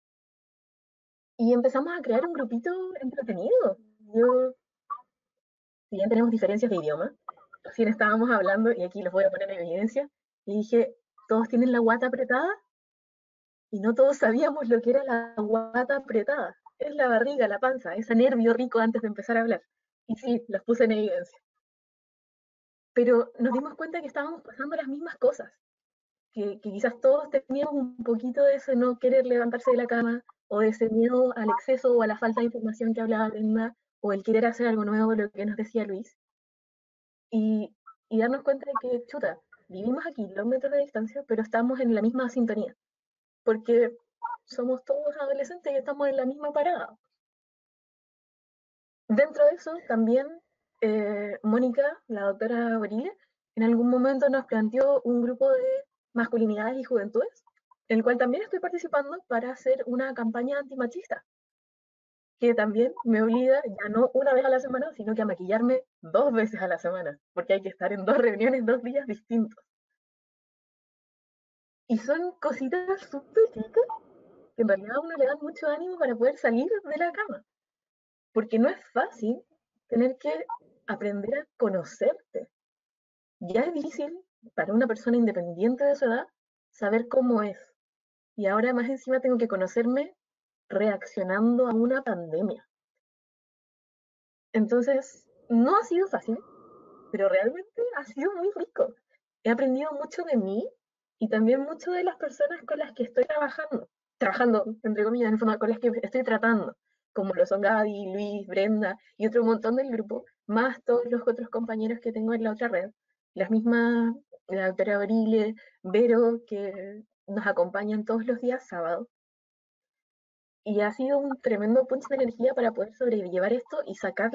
Y empezamos a crear un grupito entretenido. Si bien tenemos diferencias de idioma, recién estábamos hablando, y aquí los voy a poner en evidencia, y dije, todos tienen la guata apretada, y no todos sabíamos lo que era la guata apretada. Es la barriga, la panza, ese nervio rico antes de empezar a hablar. Y sí, los puse en evidencia. Pero nos dimos cuenta que estábamos pasando las mismas cosas, que quizás todos teníamos un poquito de ese no querer levantarse de la cama, o de ese miedo al exceso o a la falta de información que hablaba Brenda, o el querer hacer algo nuevo, lo que nos decía Luis. Y darnos cuenta de que, chuta, vivimos a kilómetros de distancia, pero estamos en la misma sintonía, porque somos todos adolescentes y estamos en la misma parada. Dentro de eso, también Mónica, la doctora Borile, en algún momento nos planteó un grupo de masculinidades y juventudes, en el cual también estoy participando para hacer una campaña antimachista, que también me obliga ya no una vez a la semana, sino que a maquillarme 2 veces a la semana, porque hay que estar en 2 reuniones, 2 días distintos. Y son cositas súper chicas que en realidad a uno le dan mucho ánimo para poder salir de la cama. porque no es fácil tener que aprender a conocerte. Ya es difícil para una persona independiente de su edad saber cómo es. Y ahora más encima tengo que conocerme reaccionando a una pandemia. Entonces, no ha sido fácil, pero realmente ha sido muy rico. He aprendido mucho de mí y también mucho de las personas con las que estoy trabajando, entre comillas, en forma, con las que estoy tratando, como lo son Gaby, Luis, Brenda y otro montón del grupo, más todos los otros compañeros que tengo en la otra red, las mismas, la doctora Brile, Vero, que nos acompañan todos los días sábados. Y ha sido un tremendo punch de energía para poder sobrellevar esto y sacar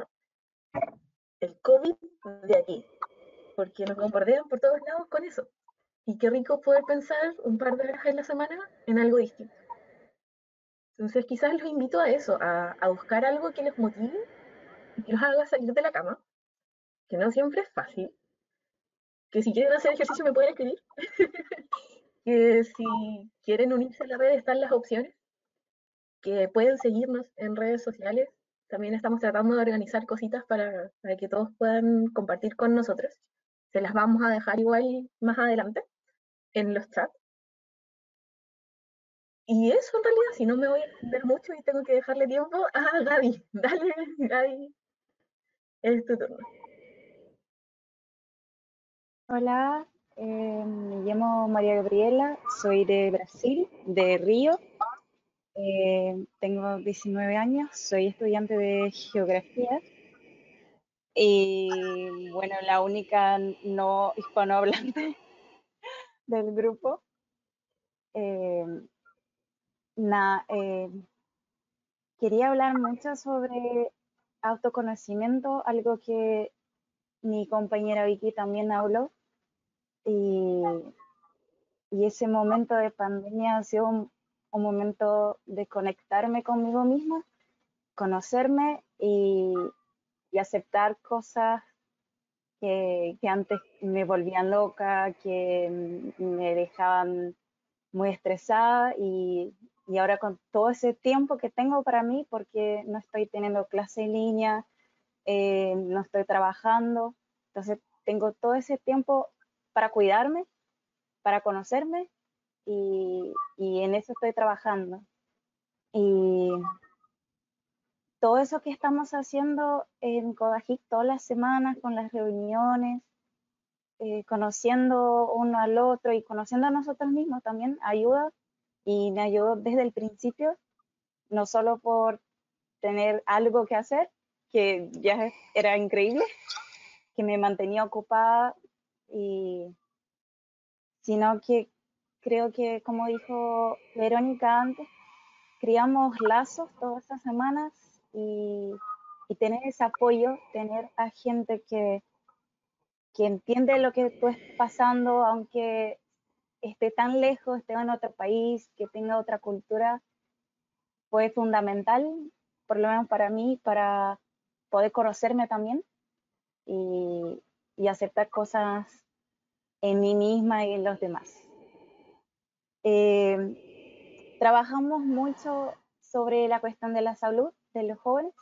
el COVID de aquí, porque nos bombardean por todos lados con eso. Y qué rico poder pensar un par de horas en la semana en algo distinto. Entonces quizás los invito a eso, a buscar algo que les motive y que los haga salir de la cama, que no siempre es fácil, que si quieren hacer ejercicio me pueden escribir, que si quieren unirse a la red están las opciones, que pueden seguirnos en redes sociales. También estamos tratando de organizar cositas para que todos puedan compartir con nosotros. Se las vamos a dejar igual más adelante en los chats. Y eso en realidad, si no me voy a extender mucho y tengo que dejarle tiempo a Gaby. Dale, Gaby, es tu turno. Hola, me llamo María Gabriela, soy de Brasil, de Río. Tengo 19 años, soy estudiante de geografía y bueno, la única no hispanohablante del grupo. Eh, Quería hablar mucho sobre autoconocimiento, algo que mi compañera Vicky también habló, y ese momento de pandemia ha sido un momento de conectarme conmigo misma, conocerme y aceptar cosas que antes me volvían loca, que me dejaban muy estresada, y ahora con todo ese tiempo que tengo para mí, porque no estoy teniendo clase en línea, no estoy trabajando, entonces tengo todo ese tiempo para cuidarme, para conocerme, y en eso estoy trabajando. Y todo eso que estamos haciendo en Codajic todas las semanas con las reuniones, conociendo uno al otro y conociendo a nosotros mismos también ayuda, y me ayudó desde el principio, no solo por tener algo que hacer, que ya era increíble, que me mantenía ocupada, sino que creo que, como dijo Verónica antes, creamos lazos todas estas semanas, y tener ese apoyo, tener a gente que entiende lo que tú estás pasando, aunque esté tan lejos, esté en otro país, que tenga otra cultura, fue fundamental, por lo menos para mí, para poder conocerme también y aceptar cosas en mí misma y en los demás. Trabajamos mucho sobre la cuestión de la salud de los jóvenes,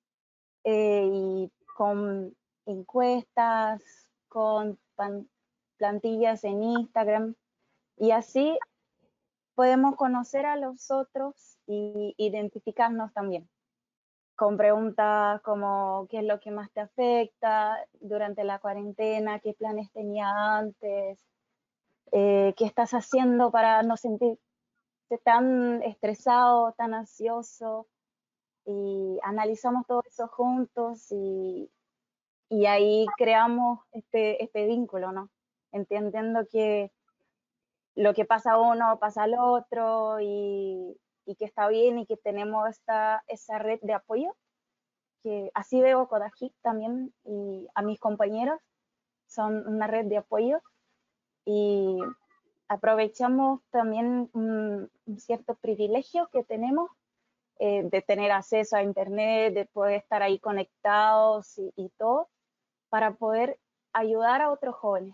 y con encuestas, con plantillas en Instagram, y así podemos conocer a los otros y identificarnos también, con preguntas como qué es lo que más te afecta durante la cuarentena, qué planes tenías antes, qué estás haciendo para no sentirte tan estresado, tan ansioso, y analizamos todo eso juntos, y ahí creamos este vínculo, ¿no? Entendiendo que lo que pasa a uno pasa al otro, y que está bien, y que tenemos esa red de apoyo, que así veo Codajic también, y a mis compañeros son una red de apoyo, y aprovechamos también un cierto privilegio que tenemos, de tener acceso a internet, de poder estar ahí conectados y todo, para poder ayudar a otros jóvenes,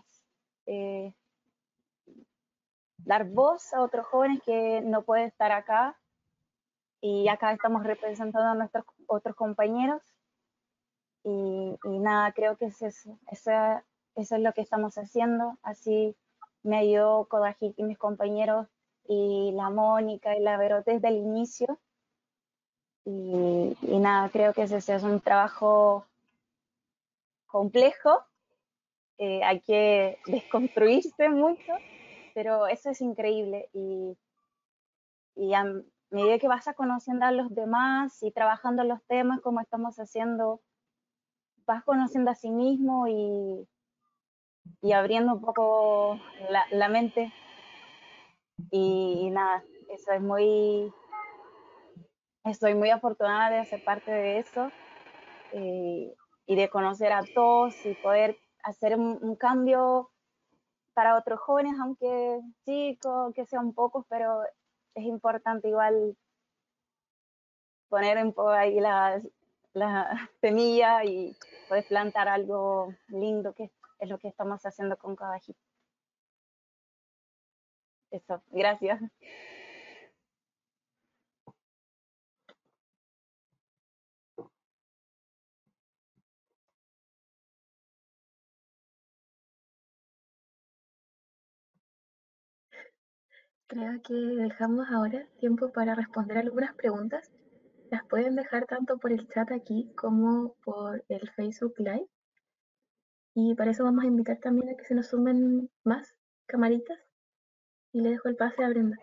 dar voz a otros jóvenes que no pueden estar acá, y acá estamos representando a nuestros otros compañeros. Y nada, creo que es eso. Eso es lo que estamos haciendo. Así me ayudó Kodajik y mis compañeros, y la Mónica y la Vero desde el inicio. Y nada, creo que ese es un trabajo complejo. Hay que desconstruirse mucho, pero eso es increíble. Y a medida que vas conociendo a los demás y trabajando los temas como estamos haciendo, vas conociendo a sí mismo y abriendo un poco la mente. Y nada, eso es estoy muy afortunada de ser parte de eso, y de conocer a todos y poder hacer un cambio para otros jóvenes, aunque chicos, que sean pocos, pero es importante igual poner un poco ahí la semilla y poder plantar algo lindo, que es lo que estamos haciendo con Kodajik. Eso, gracias. Creo que dejamos ahora tiempo para responder algunas preguntas. Las pueden dejar tanto por el chat aquí como por el Facebook Live. Y para eso vamos a invitar también a que se nos sumen más camaritas. Y le dejo el pase a Brenda.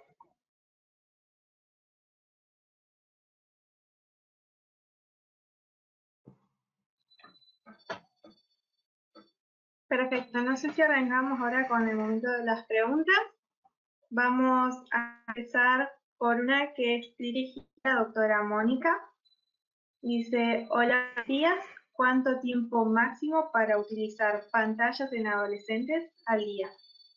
Perfecto, no sé si arrancamos ahora con el momento de las preguntas. Vamos a empezar por una que es dirigida a la doctora Mónica. Dice, hola días, ¿cuánto tiempo máximo para utilizar pantallas en adolescentes al día?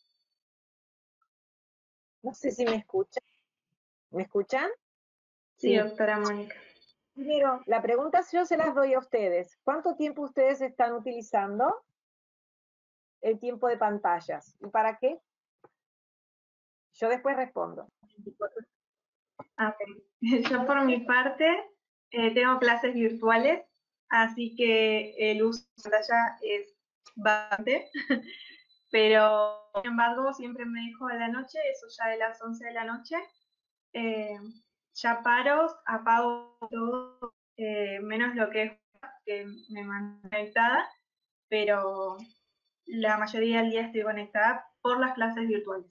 No sé si me escuchan. ¿Me escuchan? Sí, doctora Mónica. Primero, la pregunta yo se las doy a ustedes. ¿Cuánto tiempo ustedes están utilizando el tiempo de pantallas? ¿Y para qué? Yo después respondo. Yo por mi parte tengo clases virtuales, así que el uso de pantalla es bastante, pero sin embargo siempre me dejo a la noche, eso ya de las 11 de la noche, ya paro, apago todo, menos lo que me mantengo conectada, pero la mayoría del día estoy conectada por las clases virtuales.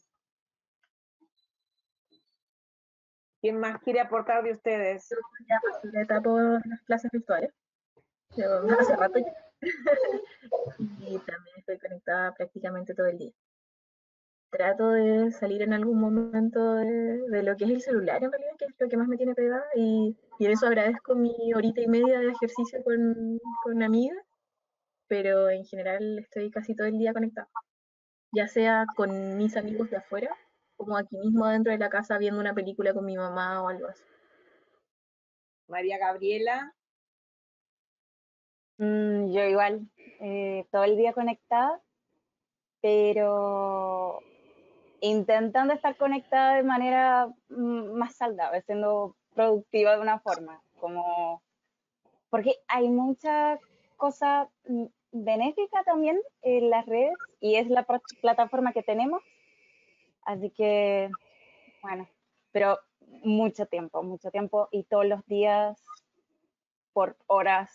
¿Quién más quiere aportar de ustedes? Ya pasé por las clases virtuales. Yo hace rato ya. Y también estoy conectada prácticamente todo el día. Trato de salir en algún momento de lo que es el celular, en realidad, que es lo que más me tiene pegada, y en eso agradezco mi horita y media de ejercicio con amigas, pero en general estoy casi todo el día conectada, ya sea con mis amigos de afuera, como aquí mismo dentro de la casa viendo una película con mi mamá o algo así. María Gabriela. Yo igual, todo el día conectada, pero intentando estar conectada de manera más saludable, siendo productiva de una forma, como porque hay mucha cosa benéfica también en las redes y es la plataforma que tenemos, así que bueno, pero mucho tiempo y todos los días por horas.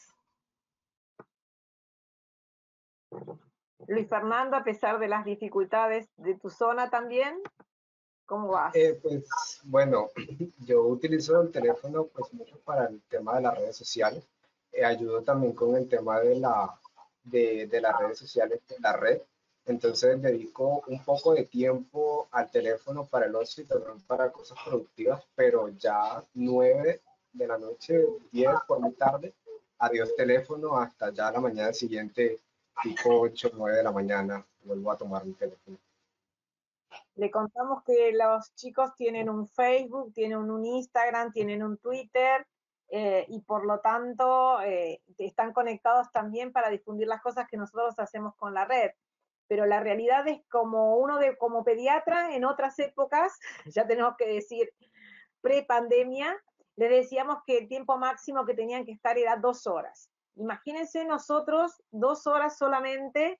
Luis Fernando, a pesar de las dificultades de tu zona también, ¿cómo vas? Pues bueno, yo utilizo el teléfono pues mucho para el tema de las redes sociales. Ayudo también con el tema de las redes sociales de la red. Entonces dedico un poco de tiempo al teléfono para el ocio y también para cosas productivas, pero ya 9 de la noche, 10 por muy tarde, adiós teléfono hasta ya la mañana siguiente, tipo 8 9 de la mañana, vuelvo a tomar mi teléfono. Le contamos que los chicos tienen un Facebook, tienen un Instagram, tienen un Twitter, y por lo tanto están conectados también para difundir las cosas que nosotros hacemos con la red. Pero la realidad es como pediatra en otras épocas, ya tenemos que decir pre-pandemia, le decíamos que el tiempo máximo que tenían que estar era 2 horas. Imagínense nosotros 2 horas solamente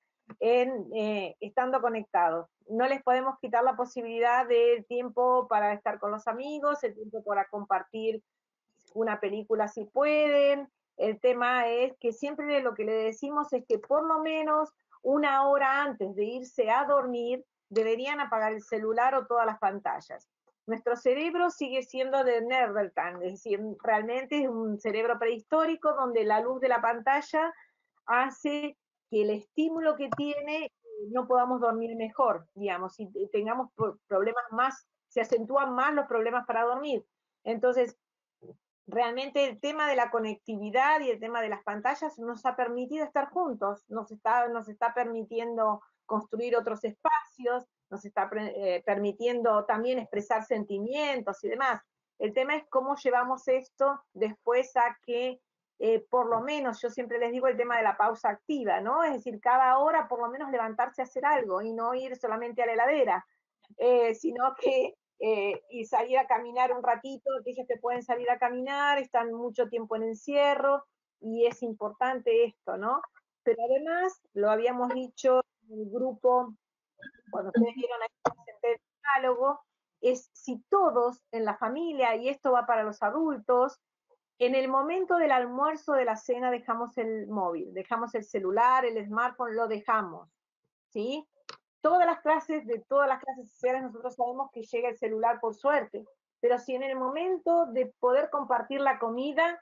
estando conectados. No les podemos quitar la posibilidad del tiempo para estar con los amigos, el tiempo para compartir una película si pueden. El tema es que siempre lo que le decimos es que por lo menos 1 hora antes de irse a dormir deberían apagar el celular o todas las pantallas. Nuestro cerebro sigue siendo de Neandertal, es decir, realmente es un cerebro prehistórico donde la luz de la pantalla hace que el estímulo que tiene no podamos dormir mejor, digamos, y tengamos problemas más, se acentúan más los problemas para dormir. Entonces, realmente el tema de la conectividad y el tema de las pantallas nos ha permitido estar juntos, nos está permitiendo construir otros espacios, nos está permitiendo también expresar sentimientos y demás. El tema es cómo llevamos esto después a que, por lo menos, yo siempre les digo el tema de la pausa activa, ¿no? Es decir, cada hora por lo menos levantarse a hacer algo y no ir solamente a la heladera, sino que y salir a caminar un ratito, aquellos que pueden salir a caminar, están mucho tiempo en encierro, y es importante esto, ¿no? Pero además, lo habíamos dicho en el grupo, cuando ustedes vieron ahí el diálogo, es si todos en la familia, y esto va para los adultos, en el momento del almuerzo, de la cena, dejamos el móvil, dejamos el celular, el smartphone, lo dejamos, ¿sí? Todas las clases sociales nosotros sabemos que llega el celular por suerte, pero si en el momento de poder compartir la comida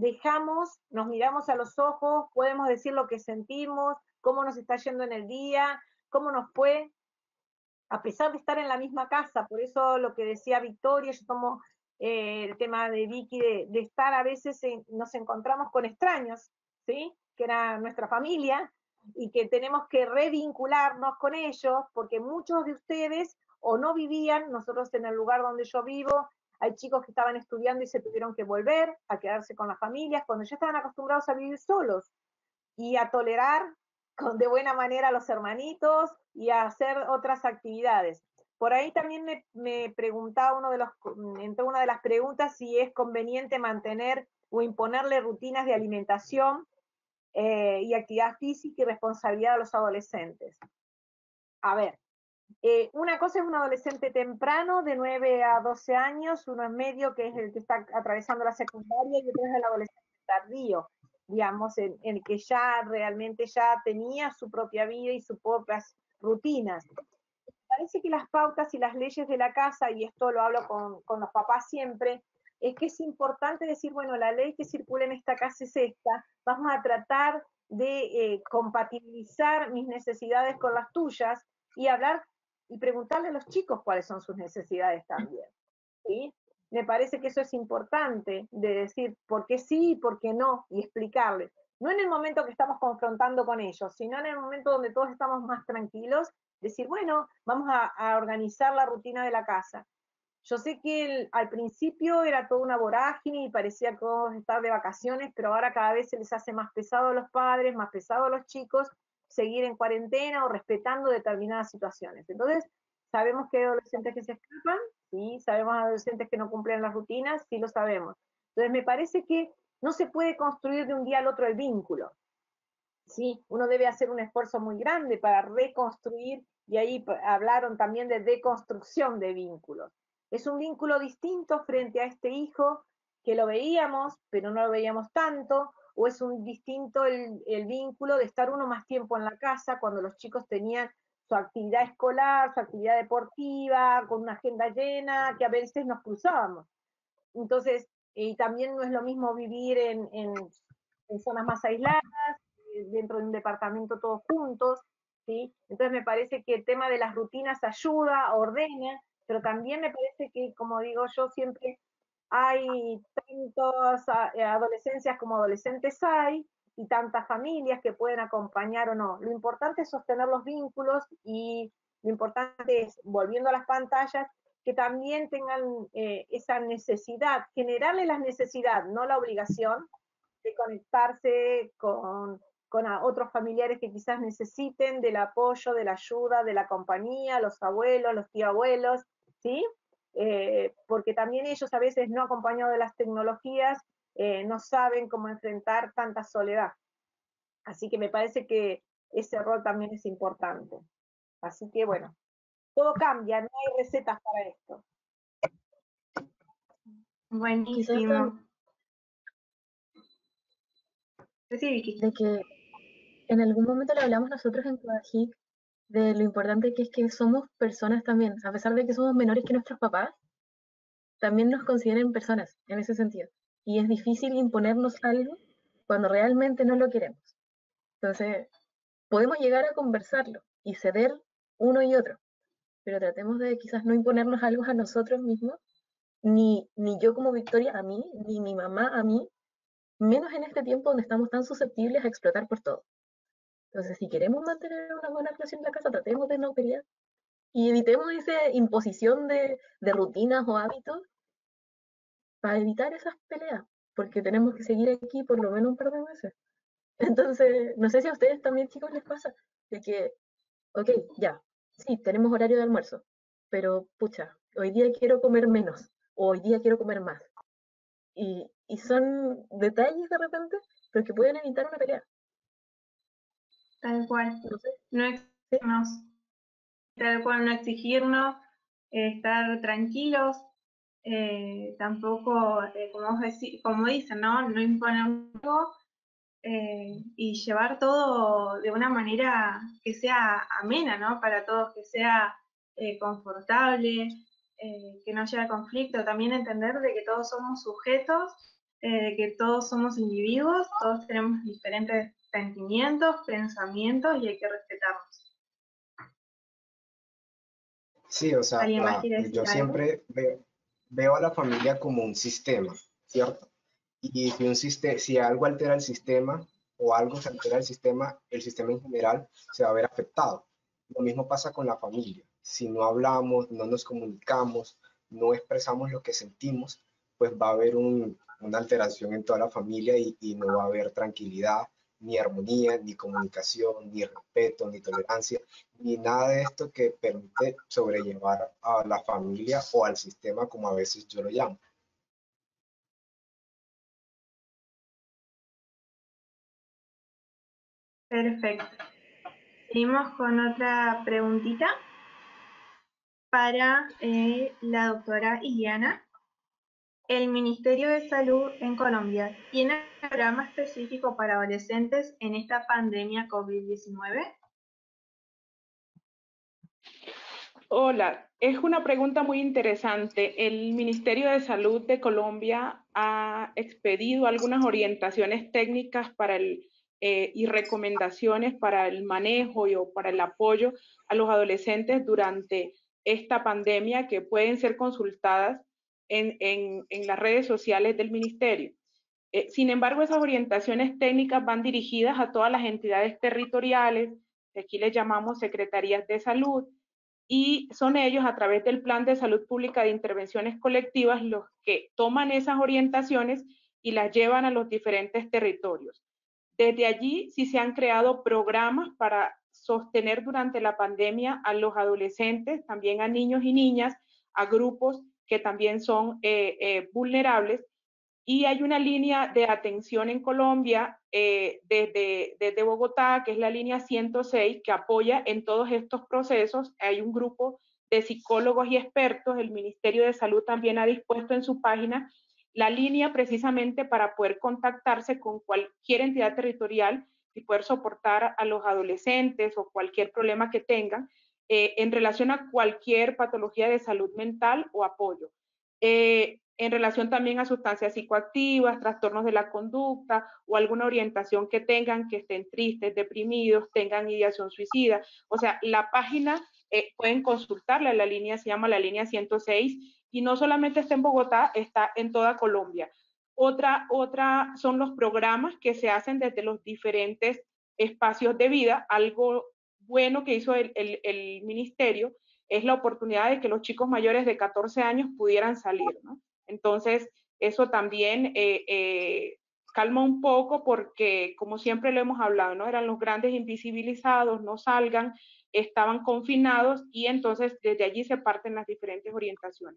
nos miramos a los ojos, podemos decir lo que sentimos, cómo nos está yendo en el día, cómo nos fue, a pesar de estar en la misma casa. Por eso lo que decía Victoria, yo tomo el tema de Vicky, de estar a veces, nos encontramos con extraños, ¿sí? Que era nuestra familia, y que tenemos que revincularnos con ellos, porque muchos de ustedes o no vivían, nosotros en el lugar donde yo vivo, hay chicos que estaban estudiando y se tuvieron que volver a quedarse con las familias, cuando ya estaban acostumbrados a vivir solos, y a tolerar de buena manera a los hermanitos, y a hacer otras actividades. Por ahí también me preguntaba entre una de las preguntas, si es conveniente mantener o imponerle rutinas de alimentación y actividad física y responsabilidad a los adolescentes. A ver, una cosa es un adolescente temprano, de 9 a 12 años, uno es medio, que es el que está atravesando la secundaria, y otro es el adolescente tardío, digamos, en el que ya realmente ya tenía su propia vida y sus propias rutinas. Parece que las pautas y las leyes de la casa, y esto lo hablo con los papás siempre, es que es importante decir, bueno, la ley que circula en esta casa es esta, vamos a tratar de compatibilizar mis necesidades con las tuyas, y hablar y preguntarle a los chicos cuáles son sus necesidades también, ¿sí? Me parece que eso es importante, de decir por qué sí y por qué no, y explicarles. No en el momento que estamos confrontando con ellos, sino en el momento donde todos estamos más tranquilos, decir, bueno, vamos a organizar la rutina de la casa. Yo sé que al principio era toda una vorágine y parecía que todos estar de vacaciones, pero ahora cada vez se les hace más pesado a los padres, más pesado a los chicos, seguir en cuarentena o respetando determinadas situaciones. Entonces, sabemos que hay adolescentes que se escapan, sí, sabemos adolescentes que no cumplen las rutinas, sí lo sabemos. Entonces, me parece que no se puede construir de un día al otro el vínculo, ¿sí? Uno debe hacer un esfuerzo muy grande para reconstruir, y ahí hablaron también de deconstrucción de vínculos. Es un vínculo distinto frente a este hijo, que lo veíamos, pero no lo veíamos tanto, o es un distinto el vínculo de estar uno más tiempo en la casa, cuando los chicos tenían su actividad escolar, su actividad deportiva, con una agenda llena, que a veces nos cruzábamos. Entonces, y también no es lo mismo vivir en zonas más aisladas, dentro de un departamento todos juntos, ¿sí? Entonces me parece que el tema de las rutinas ayuda, ordena, pero también me parece que, como digo yo siempre, hay tantas adolescencias como adolescentes hay, y tantas familias que pueden acompañar o no. Lo importante es sostener los vínculos, y lo importante es, volviendo a las pantallas, que también tengan esa necesidad, generarle la necesidad, no la obligación, de conectarse con otros familiares que quizás necesiten del apoyo, de la ayuda, de la compañía, los abuelos, los tío abuelos, ¿sí? porque también ellos a veces no acompañados de las tecnologías, no saben cómo enfrentar tanta soledad. Así que me parece que ese rol también es importante. Así que bueno, todo cambia, no hay recetas para esto. Buenísimo. Sí, Vicky. De que en algún momento le hablamos nosotros en Coajic de lo importante que es que somos personas también, a pesar de que somos menores que nuestros papás, también nos consideren personas en ese sentido. Y es difícil imponernos algo cuando realmente no lo queremos. Entonces, podemos llegar a conversarlo y ceder uno y otro, pero tratemos de quizás no imponernos algo a nosotros mismos, ni yo como Victoria a mí, ni mi mamá a mí, menos en este tiempo donde estamos tan susceptibles a explotar por todo. Entonces, si queremos mantener una buena relación en la casa, tratemos de no pelear y evitemos esa imposición de rutinas o hábitos para evitar esas peleas, porque tenemos que seguir aquí por lo menos un par de meses. Entonces, no sé si a ustedes también, chicos, les pasa, de que, ok, ya, sí, tenemos horario de almuerzo, pero pucha, hoy día quiero comer menos, o hoy día quiero comer más. Y son detalles de repente, pero que pueden evitar una pelea. Tal cual. No sé. No exigirnos, tal cual, no exigirnos, estar tranquilos, tampoco, como dicen, ¿no? No imponer algo, y llevar todo de una manera que sea amena, ¿no? Para todos, que sea confortable, que no haya conflicto. También entender de que todos somos sujetos, de que todos somos individuos, todos tenemos diferentes sentimientos, pensamientos y hay que respetarlos. Sí, o sea, ¿Alguien más quiere decir yo algo? siempre veo a la familia como un sistema, ¿cierto? Y si algo altera el sistema o algo se altera el sistema en general se va a ver afectado. Lo mismo pasa con la familia. Si no hablamos, no nos comunicamos, no expresamos lo que sentimos, pues va a haber una alteración en toda la familia y no va a haber tranquilidad, ni armonía, ni comunicación, ni respeto, ni tolerancia, ni nada de esto que permite sobrellevar a la familia o al sistema, como a veces yo lo llamo. Perfecto. Seguimos con otra preguntita para la doctora Iliana. El Ministerio de Salud en Colombia tiene un programa específico para adolescentes en esta pandemia COVID-19. Hola, es una pregunta muy interesante. El Ministerio de Salud de Colombia ha expedido algunas orientaciones técnicas y recomendaciones para el manejo o para el apoyo a los adolescentes durante esta pandemia que pueden ser consultadas en las redes sociales del Ministerio. Sin embargo, esas orientaciones técnicas van dirigidas a todas las entidades territoriales, que aquí les llamamos secretarías de salud, y son ellos a través del Plan de Salud Pública de Intervenciones Colectivas los que toman esas orientaciones y las llevan a los diferentes territorios. Desde allí sí se han creado programas para sostener durante la pandemia a los adolescentes, también a niños y niñas, a grupos que también son vulnerables. Y hay una línea de atención en Colombia desde Bogotá, que es la línea 106, que apoya en todos estos procesos. Hay un grupo de psicólogos y expertos. El Ministerio de Salud también ha dispuesto en su página la línea precisamente para poder contactarse con cualquier entidad territorial y poder soportar a los adolescentes o cualquier problema que tengan en relación a cualquier patología de salud mental o apoyo. En relación también a sustancias psicoactivas, trastornos de la conducta o alguna orientación que tengan, que estén tristes, deprimidos, tengan ideación suicida. O sea, la página pueden consultarla, la línea se llama la línea 106 y no solamente está en Bogotá, está en toda Colombia. Otra son los programas que se hacen desde los diferentes espacios de vida. Algo bueno que hizo el ministerio es la oportunidad de que los chicos mayores de 14 años pudieran salir, ¿no? Entonces, eso también calma un poco porque, como siempre lo hemos hablado, ¿no? Eran los grandes invisibilizados, no salgan, estaban confinados y entonces desde allí se parten las diferentes orientaciones.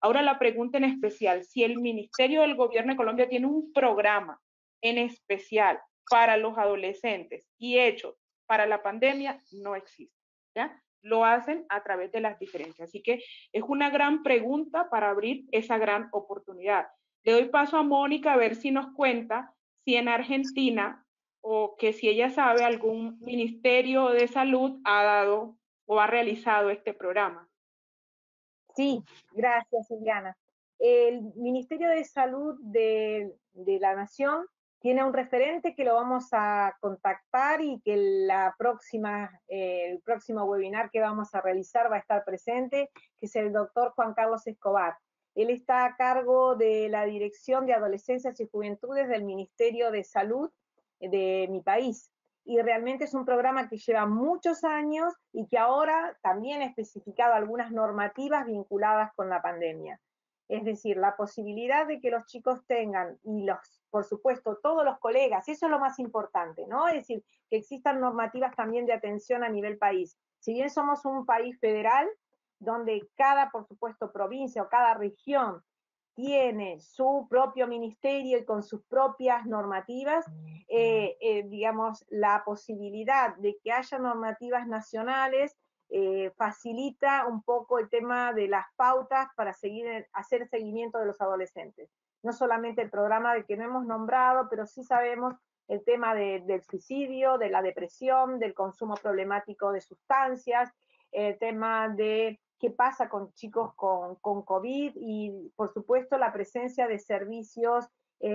Ahora la pregunta en especial, si el Ministerio del Gobierno de Colombia tiene un programa en especial para los adolescentes y hecho para la pandemia, no existe, ¿ya? Lo hacen a través de las diferencias. Así que es una gran pregunta para abrir esa gran oportunidad. Le doy paso a Mónica a ver si nos cuenta si en Argentina o que si ella sabe algún ministerio de salud ha dado o ha realizado este programa. Sí, gracias, Liliana. El Ministerio de Salud de la Nación tiene un referente que lo vamos a contactar y que el próximo webinar que vamos a realizar va a estar presente, que es el doctor Juan Carlos Escobar. Él está a cargo de la Dirección de Adolescencias y Juventudes del Ministerio de Salud de mi país. Y realmente es un programa que lleva muchos años y que ahora también ha especificado algunas normativas vinculadas con la pandemia. Es decir, la posibilidad de que los chicos tengan, y por supuesto, todos los colegas, eso es lo más importante, ¿no? Es decir, que existan normativas también de atención a nivel país. Si bien somos un país federal, donde cada, por supuesto, provincia o cada región tiene su propio ministerio y con sus propias normativas, digamos, la posibilidad de que haya normativas nacionales facilita un poco el tema de las pautas para hacer seguimiento de los adolescentes. No solamente el programa del que no hemos nombrado, pero sí sabemos el tema del suicidio, de la depresión, del consumo problemático de sustancias, el tema de qué pasa con chicos con COVID y, por supuesto, la presencia de servicios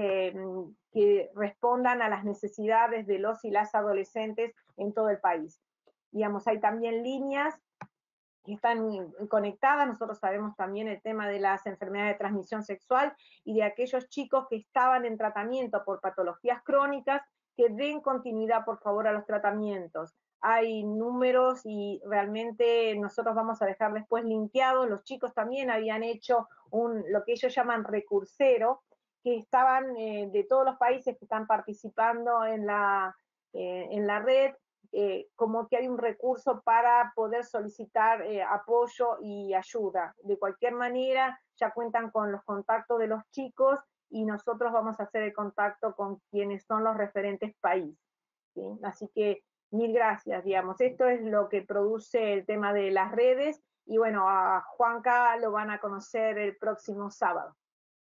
que respondan a las necesidades de los y las adolescentes en todo el país. Digamos, hay también líneas que están conectadas. Nosotros sabemos también el tema de las enfermedades de transmisión sexual y de aquellos chicos que estaban en tratamiento por patologías crónicas, que den continuidad, por favor, a los tratamientos. Hay números y realmente nosotros vamos a dejar después linkeados. Los chicos también habían hecho lo que ellos llaman recursero, que estaban de todos los países que están participando en la red, como que hay un recurso para poder solicitar apoyo y ayuda. De cualquier manera, ya cuentan con los contactos de los chicos y nosotros vamos a hacer el contacto con quienes son los referentes país, ¿sí? Así que mil gracias, digamos. Esto es lo que produce el tema de las redes y bueno, a Juanca lo van a conocer el próximo sábado.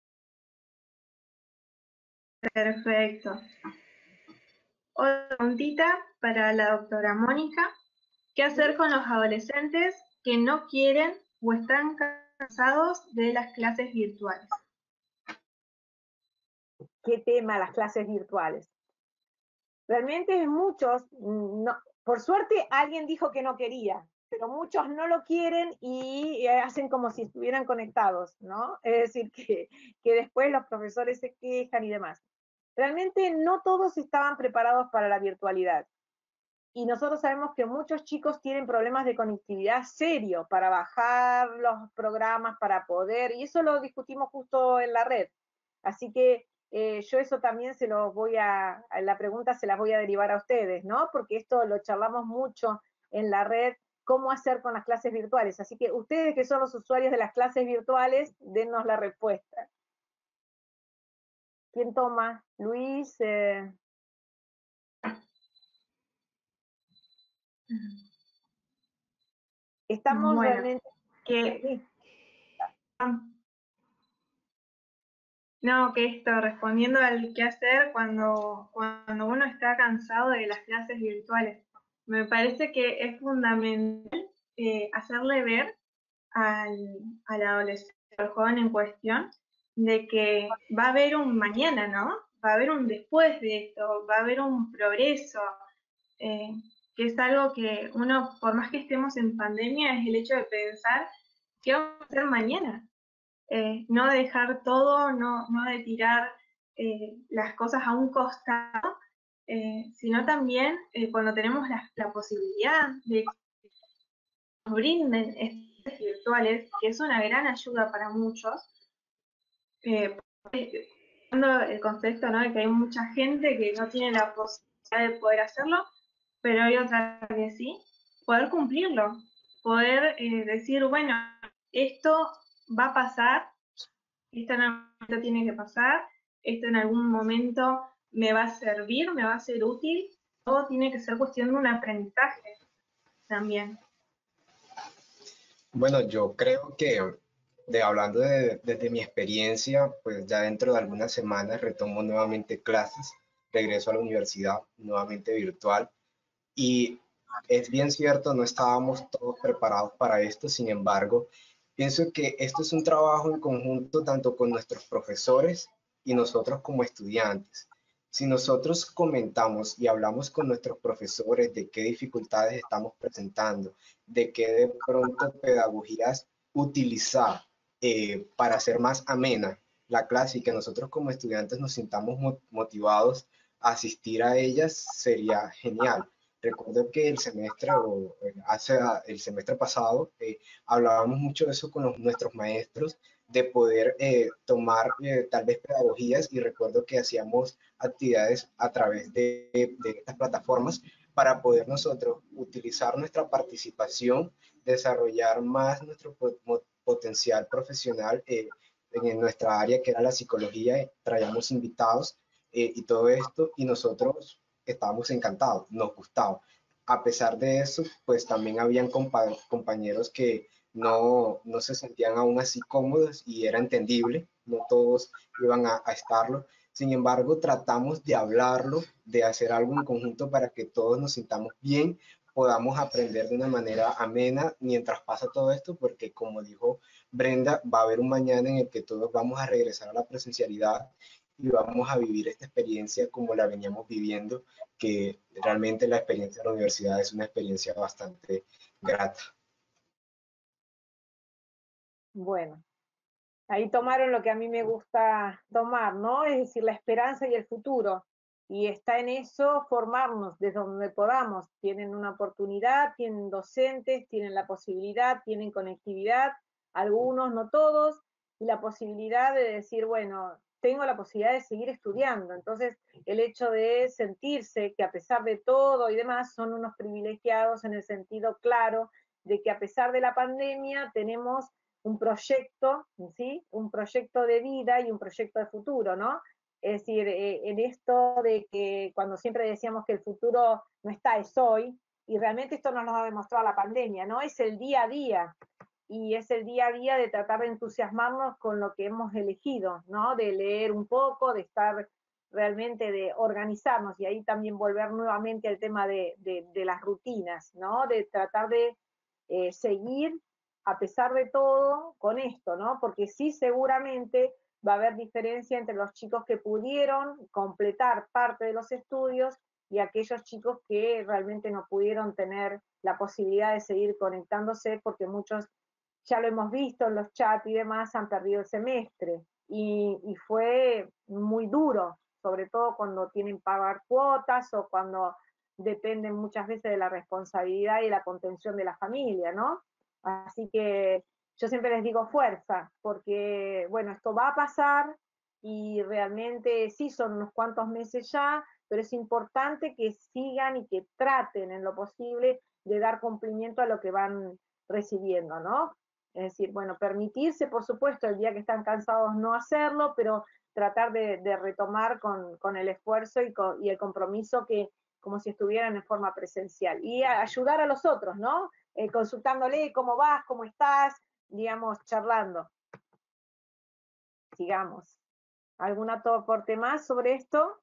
Perfecto. Otra preguntita para la doctora Mónica. ¿Qué hacer con los adolescentes que no quieren o están cansados de las clases virtuales? ¿Qué tema las clases virtuales? Realmente muchos, por suerte alguien dijo que no quería, pero muchos no lo quieren y hacen como si estuvieran conectados, ¿no? Es decir, que después los profesores se quejan y demás. Realmente no todos estaban preparados para la virtualidad. Y nosotros sabemos que muchos chicos tienen problemas de conectividad serio para bajar los programas, para poder, y eso lo discutimos justo en la red. Así que yo eso también la pregunta se las voy a derivar a ustedes, ¿no? Porque esto lo charlamos mucho en la red, cómo hacer con las clases virtuales. Así que ustedes que son los usuarios de las clases virtuales, dennos la respuesta. ¿Quién toma? Luis. Estamos bueno, realmente... No, que esto, respondiendo al qué hacer cuando uno está cansado de las clases virtuales. Me parece que es fundamental hacerle ver al adolescente, al joven en cuestión, de que va a haber un mañana, ¿no? Va a haber un después de esto, va a haber un progreso, que es algo que uno, por más que estemos en pandemia, es el hecho de pensar qué vamos a hacer mañana. No de dejar todo, no de tirar las cosas a un costado, sino también cuando tenemos la posibilidad de que nos brinden estas virtuales, que es una gran ayuda para muchos, dando el concepto, ¿no?, de que hay mucha gente que no tiene la posibilidad de poder hacerlo, pero hay otra que sí, poder cumplirlo, poder decir, bueno, esto va a pasar esto en algún momento tiene que pasar, esto en algún momento me va a servir, me va a ser útil, todo tiene que ser cuestión de un aprendizaje también. Bueno, yo creo que hablando desde mi experiencia, pues ya dentro de algunas semanas retomo nuevamente clases, regreso a la universidad nuevamente virtual y es bien cierto, no estábamos todos preparados para esto, sin embargo, pienso que esto es un trabajo en conjunto tanto con nuestros profesores y nosotros como estudiantes. Si nosotros comentamos y hablamos con nuestros profesores de qué dificultades estamos presentando, de qué de pronto pedagogías utilizar para hacer más amena la clase y que nosotros como estudiantes nos sintamos motivados a asistir a ellas, sería genial. Recuerdo que el semestre o el semestre pasado hablábamos mucho de eso con nuestros maestros, de poder tomar tal vez pedagogías, y recuerdo que hacíamos actividades a través de estas plataformas para poder nosotros utilizar nuestra participación, desarrollar más nuestro potencial profesional en nuestra área que era la psicología. Traíamos invitados y todo esto, y nosotros estábamos encantados, nos gustaba. A pesar de eso, pues también habían compañeros que no se sentían aún así cómodos, y era entendible, no todos iban a estarlo. Sin embargo, tratamos de hablarlo, de hacer algo en conjunto para que todos nos sintamos bien, podamos aprender de una manera amena mientras pasa todo esto, porque como dijo Brenda, va a haber un mañana en el que todos vamos a regresar a la presencialidad y vamos a vivir esta experiencia como la veníamos viviendo, que realmente la experiencia de la universidad es una experiencia bastante grata. Bueno, ahí tomaron lo que a mí me gusta tomar, ¿no? Es decir, la esperanza y el futuro. Y está en eso formarnos desde donde podamos. Tienen una oportunidad, tienen docentes, tienen la posibilidad, tienen conectividad, algunos, no todos, y la posibilidad de decir, bueno, tengo la posibilidad de seguir estudiando. Entonces, el hecho de sentirse que a pesar de todo y demás, son unos privilegiados en el sentido claro de que a pesar de la pandemia tenemos un proyecto, ¿sí? Un proyecto de vida y un proyecto de futuro, ¿no? Es decir, en esto de que cuando siempre decíamos que el futuro no está, es hoy, y realmente esto nos lo ha demostrado la pandemia, ¿no? Es el día a día, y es el día a día de tratar de entusiasmarnos con lo que hemos elegido, ¿no? De leer un poco, de estar realmente, de organizarnos, y ahí también volver nuevamente al tema de las rutinas, ¿no? De tratar de seguir a pesar de todo con esto, ¿no? Porque sí, seguramente va a haber diferencia entre los chicos que pudieron completar parte de los estudios y aquellos chicos que realmente no pudieron tener la posibilidad de seguir conectándose, porque muchos, ya lo hemos visto en los chats y demás, han perdido el semestre. Y fue muy duro, sobre todo cuando tienen que pagar cuotas o cuando dependen muchas veces de la responsabilidad y la contención de la familia, ¿no? Así que yo siempre les digo fuerza, porque bueno, esto va a pasar y realmente sí son unos cuantos meses ya, pero es importante que sigan y que traten en lo posible de dar cumplimiento a lo que van recibiendo, ¿no? Es decir, bueno, permitirse, por supuesto, el día que están cansados no hacerlo, pero tratar de retomar con el esfuerzo y el compromiso, que como si estuvieran en forma presencial. Y ayudar a los otros, ¿no? Consultándole cómo vas, cómo estás, digamos, charlando. Sigamos. ¿Algún otro aporte más sobre esto?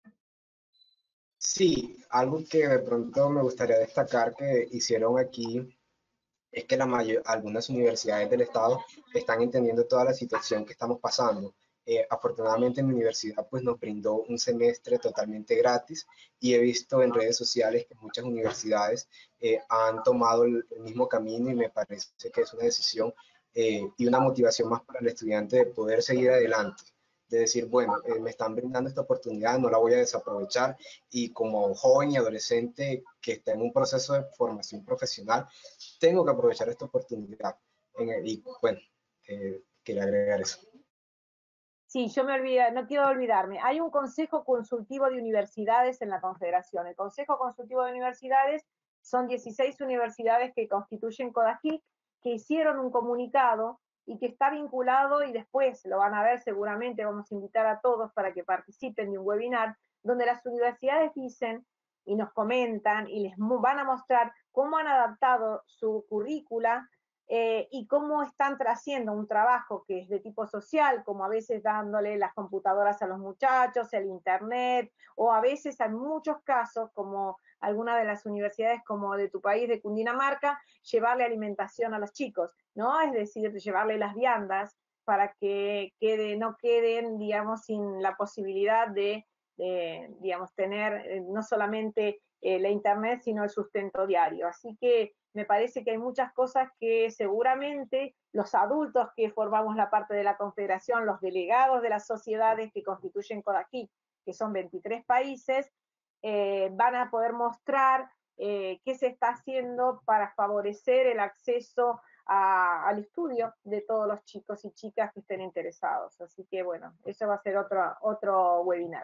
Sí, algo que de pronto me gustaría destacar que hicieron aquí es que algunas universidades del estado están entendiendo toda la situación que estamos pasando. Afortunadamente mi universidad pues nos brindó un semestre totalmente gratis, y he visto en redes sociales que muchas universidades han tomado el mismo camino, y me parece que es una decisión y una motivación más para el estudiante de poder seguir adelante, de decir, bueno, me están brindando esta oportunidad, no la voy a desaprovechar, y como joven y adolescente que está en un proceso de formación profesional, tengo que aprovechar esta oportunidad. Y bueno, quería agregar eso. Sí, yo no quiero olvidarme. Hay un Consejo Consultivo de Universidades en la Confederación. El Consejo Consultivo de Universidades son 16 universidades que constituyen CODAGIC, que hicieron un comunicado y que está vinculado, y después lo van a ver seguramente, vamos a invitar a todos para que participen de un webinar, donde las universidades dicen y nos comentan y les van a mostrar cómo han adaptado su currícula y cómo están haciendo un trabajo que es de tipo social, como a veces dándole las computadoras a los muchachos, el internet, o a veces en muchos casos, como alguna de las universidades como de tu país, de Cundinamarca, llevarle alimentación a los chicos, ¿no? Es decir, llevarle las viandas para que no queden, digamos, sin la posibilidad de digamos, tener no solamente la internet, sino el sustento diario. Así que me parece que hay muchas cosas que seguramente los adultos que formamos la parte de la Confederación, los delegados de las sociedades que constituyen CODAKIC, que son 23 países, van a poder mostrar qué se está haciendo para favorecer el acceso al estudio de todos los chicos y chicas que estén interesados. Así que bueno, eso va a ser otro webinar.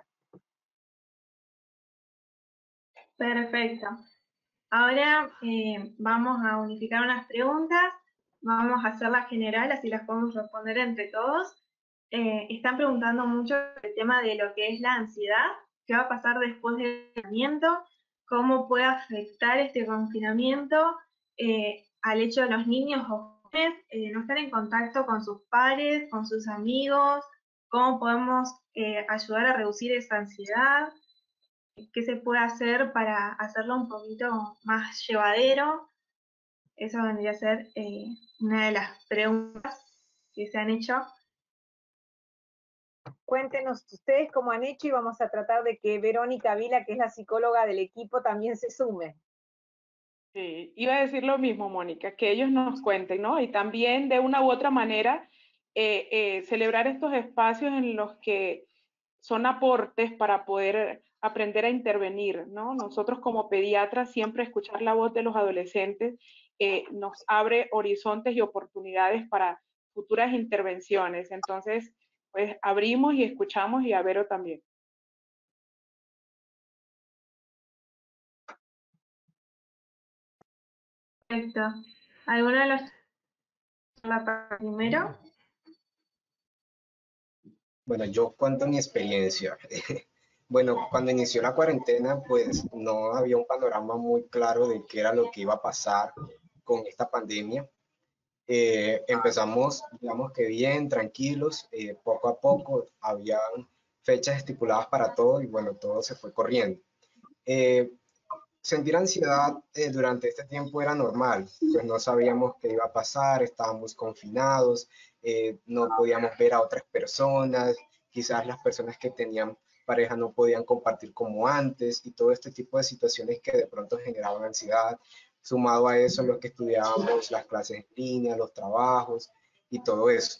Perfecto. Ahora vamos a unificar unas preguntas, vamos a hacerlas general, así las podemos responder entre todos. Están preguntando mucho el tema de lo que es la ansiedad, qué va a pasar después del confinamiento, cómo puede afectar este confinamiento al hecho de los niños o jóvenes no estar en contacto con sus pares, con sus amigos, cómo podemos ayudar a reducir esa ansiedad. ¿Qué se puede hacer para hacerlo un poquito más llevadero? Eso vendría a ser una de las preguntas que se han hecho. Cuéntenos ustedes cómo han hecho y vamos a tratar de que Verónica Vila, que es la psicóloga del equipo, también se sume. Sí, iba a decir lo mismo, Mónica, que ellos nos cuenten, ¿no? Y también de una u otra manera celebrar estos espacios en los que son aportes para poder aprender a intervenir, ¿no? Nosotros como pediatras siempre escuchar la voz de los adolescentes nos abre horizontes y oportunidades para futuras intervenciones. Entonces, pues abrimos y escuchamos y a Vero también. Perfecto. ¿Alguno de los primero? Bueno, yo cuento mi experiencia. Bueno, cuando inició la cuarentena, pues no había un panorama muy claro de qué era lo que iba a pasar con esta pandemia. Empezamos, digamos que bien, tranquilos, poco a poco, había fechas estipuladas para todo y bueno, todo se fue corriendo. Sentir ansiedad durante este tiempo era normal, pues no sabíamos qué iba a pasar, estábamos confinados, no podíamos ver a otras personas, quizás las personas que tenían pareja no podían compartir como antes y todo este tipo de situaciones que de pronto generaban ansiedad, sumado a eso lo que estudiábamos, las clases en línea, los trabajos y todo eso.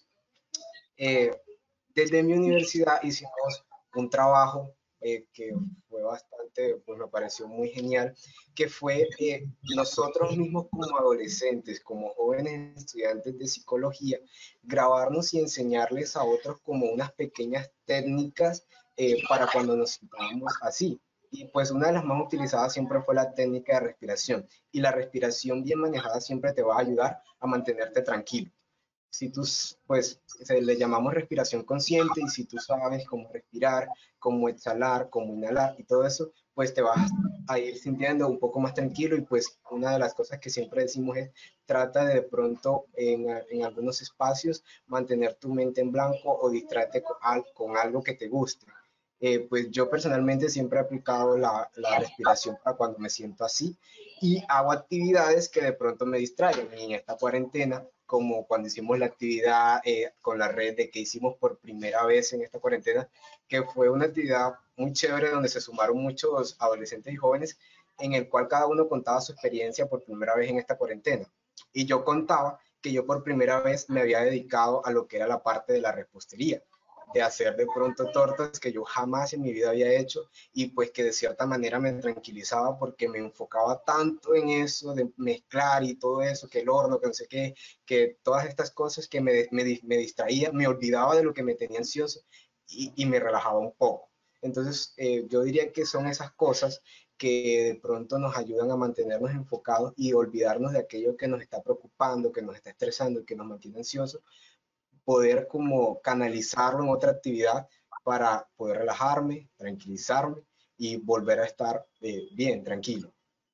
Desde mi universidad hicimos un trabajo que fue bastante, pues me pareció muy genial, que fue nosotros mismos como adolescentes, como jóvenes estudiantes de psicología, grabarnos y enseñarles a otros como unas pequeñas técnicas para cuando nos sintábamos así. Y pues una de las más utilizadas siempre fue la técnica de respiración. Y la respiración bien manejada siempre te va a ayudar a mantenerte tranquilo. Si tú, pues, le llamamos respiración consciente y si tú sabes cómo respirar, cómo exhalar, cómo inhalar y todo eso, pues te vas a ir sintiendo un poco más tranquilo y pues una de las cosas que siempre decimos es trata de pronto en algunos espacios mantener tu mente en blanco o distraerte con algo que te guste. Pues yo personalmente siempre he aplicado la respiración para cuando me siento así y hago actividades que de pronto me distraigan. En esta cuarentena, como cuando hicimos la actividad con la red de que hicimos por primera vez en esta cuarentena, que fue una actividad muy chévere donde se sumaron muchos adolescentes y jóvenes, en el cual cada uno contaba su experiencia por primera vez en esta cuarentena. Y yo contaba que yo por primera vez me había dedicado a lo que era la parte de la repostería, de hacer de pronto tortas que yo jamás en mi vida había hecho y pues que de cierta manera me tranquilizaba porque me enfocaba tanto en eso de mezclar y todo eso, que el horno, que no sé qué, que todas estas cosas que me distraía, me olvidaba de lo que me tenía ansioso y me relajaba un poco. Entonces yo diría que son esas cosas que de pronto nos ayudan a mantenernos enfocados y olvidarnos de aquello que nos está preocupando, que nos está estresando, que nos mantiene ansiosos, poder como canalizarlo en otra actividad para poder relajarme, tranquilizarme y volver a estar bien, tranquilo.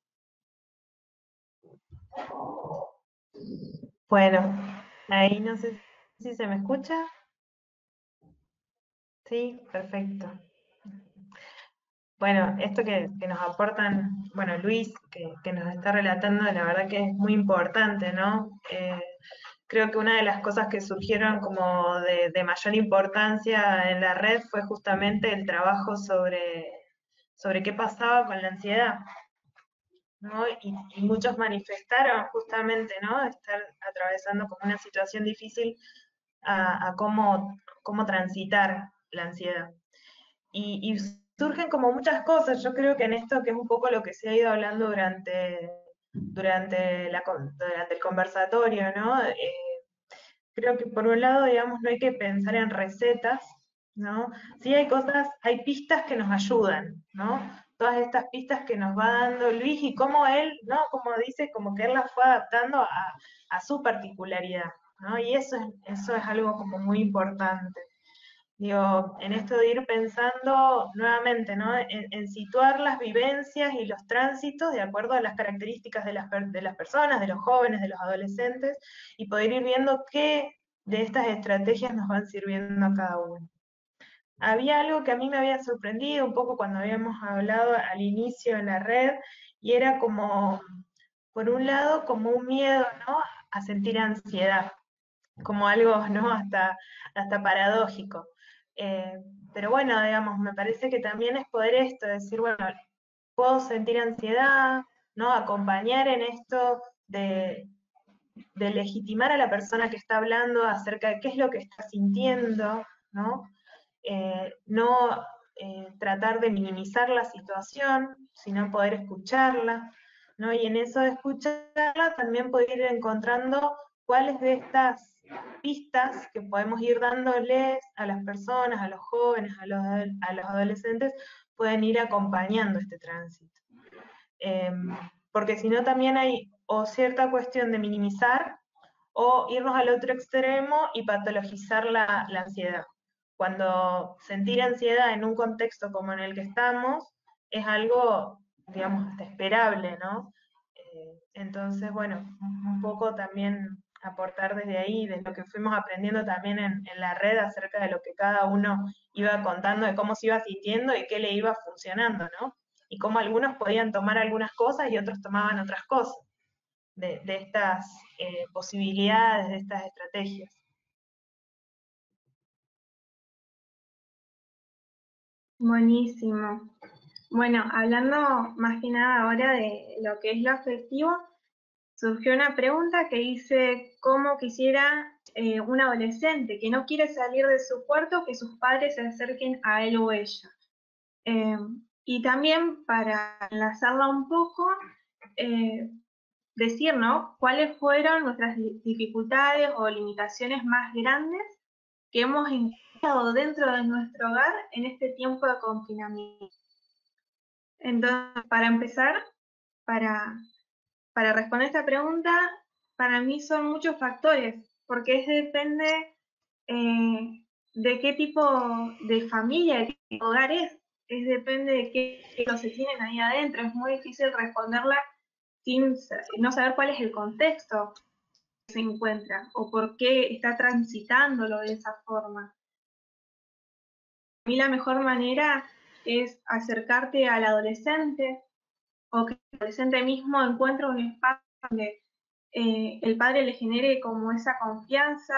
Bueno, ahí no sé si se me escucha. Sí, perfecto. Bueno, esto que nos aportan, bueno, Luis, que nos está relatando, la verdad que es muy importante, ¿no? Creo que una de las cosas que surgieron como de mayor importancia en la red fue justamente el trabajo sobre qué pasaba con la ansiedad, ¿no? Y muchos manifestaron justamente, ¿no? Estar atravesando como una situación difícil a cómo transitar la ansiedad. Y surgen como muchas cosas, yo creo que en esto que es un poco lo que se ha ido hablando durante el conversatorio, ¿no? Creo que por un lado, digamos, no hay que pensar en recetas, ¿no? Sí hay cosas, hay pistas que nos ayudan, ¿no? Todas estas pistas que nos va dando Luis y cómo él, ¿no? Como dice, como que él las fue adaptando a su particularidad, ¿no? Y eso es algo como muy importante. Digo, en esto de ir pensando nuevamente, ¿no? En situar las vivencias y los tránsitos de acuerdo a las características de las personas, de los jóvenes, de los adolescentes, y poder ir viendo qué de estas estrategias nos van sirviendo a cada uno. Había algo que a mí me había sorprendido un poco cuando habíamos hablado al inicio en la red, y era como, por un lado, como un miedo, ¿no? A sentir ansiedad, como algo, ¿no? Hasta paradójico. Pero bueno, digamos, me parece que también es poder esto, decir, bueno, puedo sentir ansiedad, ¿no? Acompañar en esto de legitimar a la persona que está hablando acerca de qué es lo que está sintiendo, ¿no? No tratar de minimizar la situación, sino poder escucharla, ¿no? Y en eso de escucharla también poder ir encontrando cuáles de estas pistas que podemos ir dándoles a las personas, a los jóvenes, a los adolescentes, pueden ir acompañando este tránsito. Porque si no también hay o cierta cuestión de minimizar o irnos al otro extremo y patologizar la ansiedad. Cuando sentir ansiedad en un contexto como en el que estamos es algo, digamos, hasta esperable, ¿no? Entonces, bueno, un poco también aportar desde ahí, de lo que fuimos aprendiendo también en la red acerca de lo que cada uno iba contando, de cómo se iba sintiendo y qué le iba funcionando, ¿no? Y cómo algunos podían tomar algunas cosas y otros tomaban otras cosas de estas posibilidades, de estas estrategias. Buenísimo. Bueno, hablando más que nada ahora de lo que es lo afectivo, surgió una pregunta que dice, ¿cómo quisiera un adolescente que no quiere salir de su cuarto que sus padres se acerquen a él o ella? Y también para enlazarla un poco, decir, ¿no? ¿Cuáles fueron nuestras dificultades o limitaciones más grandes que hemos encontrado dentro de nuestro hogar en este tiempo de confinamiento? Entonces, para empezar, para responder esta pregunta, para mí son muchos factores, porque depende de qué tipo de familia, de qué tipo de hogar es depende de qué se tienen ahí adentro. Es muy difícil responderla sin no saber cuál es el contexto que se encuentra o por qué está transitándolo de esa forma. Para mí la mejor manera es acercarte al adolescente o que el adolescente mismo encuentre un espacio donde el padre le genere como esa confianza,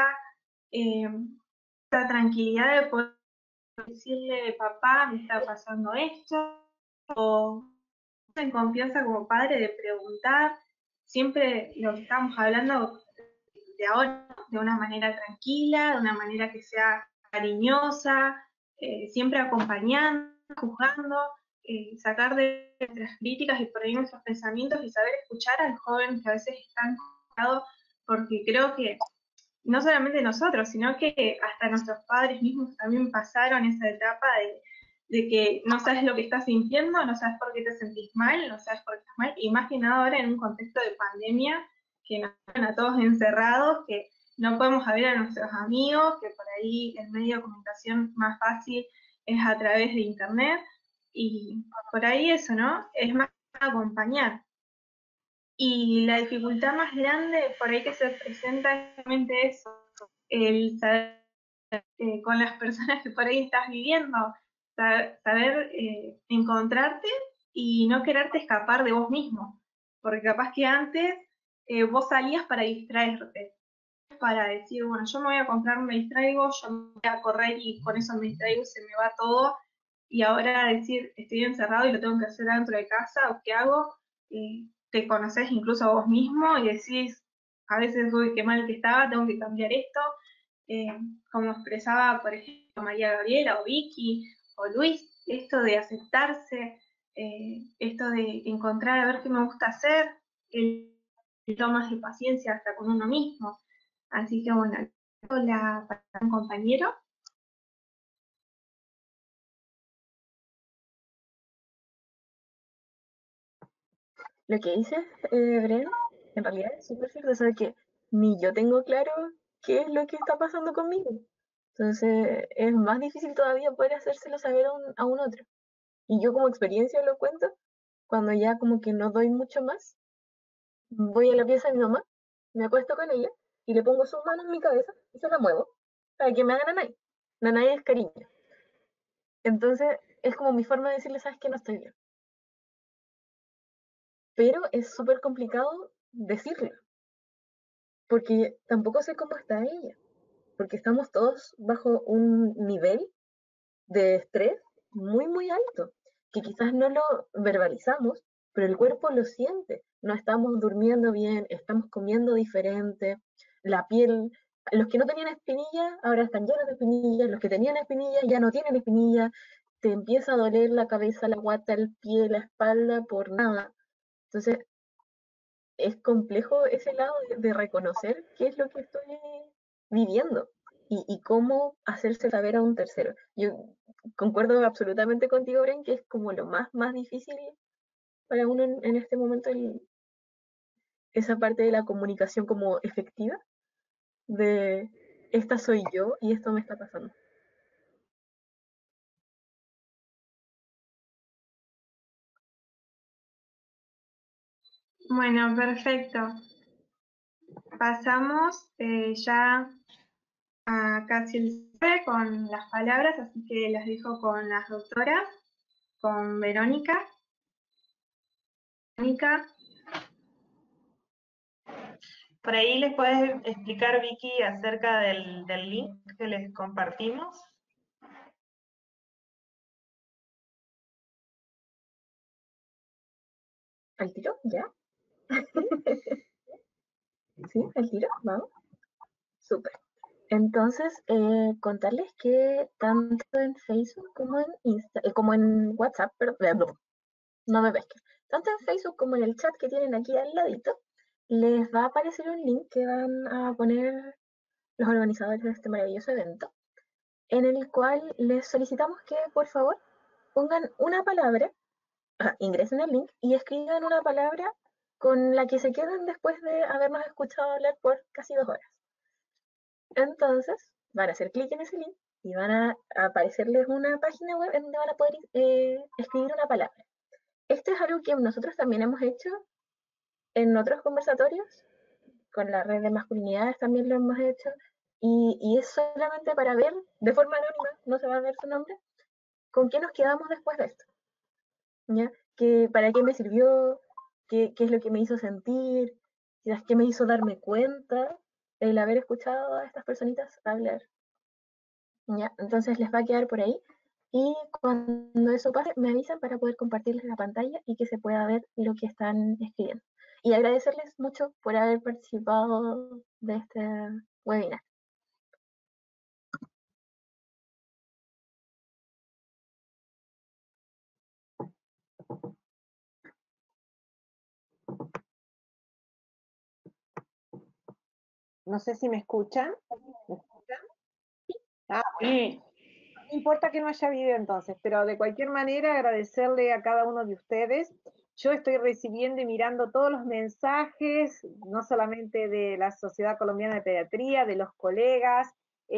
esa tranquilidad de poder decirle, papá, me está pasando esto, o en confianza como padre de preguntar, siempre lo que estamos hablando de ahora, de una manera tranquila, de una manera que sea cariñosa, siempre acompañando, juzgando, sacar de nuestras críticas y por ahí nuestros pensamientos y saber escuchar al joven que a veces está enojado, porque creo que no solamente nosotros, sino que hasta nuestros padres mismos también pasaron esa etapa de que no sabes lo que estás sintiendo, no sabes por qué te sentís mal, no sabes por qué estás mal, y más que nada ahora en un contexto de pandemia, que nos tienen a todos encerrados, que no podemos hablar a nuestros amigos, que por ahí el medio de comunicación más fácil es a través de internet, y por ahí eso, ¿no? Es más acompañar. Y la dificultad más grande por ahí que se presenta es realmente eso, el saber con las personas que por ahí estás viviendo, saber encontrarte y no quererte escapar de vos mismo, porque capaz que antes vos salías para distraerte, para decir, bueno, yo me voy a comprar, me distraigo, yo me voy a correr y con eso me distraigo y se me va todo, y ahora decir, estoy encerrado y lo tengo que hacer dentro de casa, ¿o qué hago? Te conoces incluso a vos mismo y decís, a veces, uy, qué mal que estaba, tengo que cambiar esto, como expresaba, por ejemplo, María Gabriela o Vicky o Luis, esto de aceptarse, esto de encontrar a ver qué me gusta hacer, el tomas de paciencia hasta con uno mismo. Así que bueno, hola para un compañero. Lo que dices, Bren, en realidad es súper cierto, o sea que ni yo tengo claro qué es lo que está pasando conmigo. Entonces es más difícil todavía poder hacérselo saber a un otro. Y yo como experiencia lo cuento, cuando ya como que no doy mucho más, voy a la pieza de mi mamá, me acuesto con ella y le pongo sus manos en mi cabeza y se la muevo para que me haga nanay. Nanay es cariño. Entonces es como mi forma de decirle, sabes que no estoy bien. Pero es súper complicado decirlo, porque tampoco sé cómo está ella, porque estamos todos bajo un nivel de estrés muy, muy alto, que quizás no lo verbalizamos, pero el cuerpo lo siente. No estamos durmiendo bien, estamos comiendo diferente, la piel, los que no tenían espinilla ahora están llenos de espinillas, los que tenían espinillas ya no tienen espinillas, te empieza a doler la cabeza, la guata, el pie, la espalda por nada. Entonces, es complejo ese lado de reconocer qué es lo que estoy viviendo y cómo hacerse saber a un tercero. Yo concuerdo absolutamente contigo, Bren, que es como lo más difícil para uno en este momento, esa parte de la comunicación como efectiva, de esta soy yo y esto me está pasando. Bueno, perfecto. Pasamos ya a casi el cierre con las palabras, así que las dejo con las doctoras, con Verónica. Verónica, por ahí les puedes explicar, Vicky, acerca del link que les compartimos. ¿Al tiro? ¿Ya? ¿Sí? ¿Al tiro? Vamos. Súper. Entonces, contarles que tanto en Facebook como como en WhatsApp, perdón, no me pesquen, tanto en Facebook como en el chat que tienen aquí al ladito, les va a aparecer un link que van a poner los organizadores de este maravilloso evento, en el cual les solicitamos que por favor pongan una palabra, ingresen el link y escriban una palabra con la que se queden después de habernos escuchado hablar por casi 2 horas. Entonces, van a hacer clic en ese link y van a aparecerles una página web en donde van a poder escribir una palabra. Esto es algo que nosotros también hemos hecho en otros conversatorios, con la red de masculinidades también lo hemos hecho, y es solamente para ver, de forma anónima, no se va a ver su nombre, con qué nos quedamos después de esto. ¿Ya? ¿Para qué me sirvió? ¿Qué es lo que me hizo sentir? ¿Qué me hizo darme cuenta el haber escuchado a estas personitas hablar? ¿Ya? Entonces les va a quedar por ahí. Y cuando eso pase, me avisan para poder compartirles la pantalla y que se pueda ver lo que están escribiendo. Y agradecerles mucho por haber participado de este webinar. No sé si me escuchan. ¿Me escuchan? Ah, bueno. Sí. No importa que no haya video entonces, pero de cualquier manera agradecerle a cada uno de ustedes yo estoy recibiendo y mirando todos los mensajes, no solamente de la Sociedad Colombiana de Pediatría, de los colegas,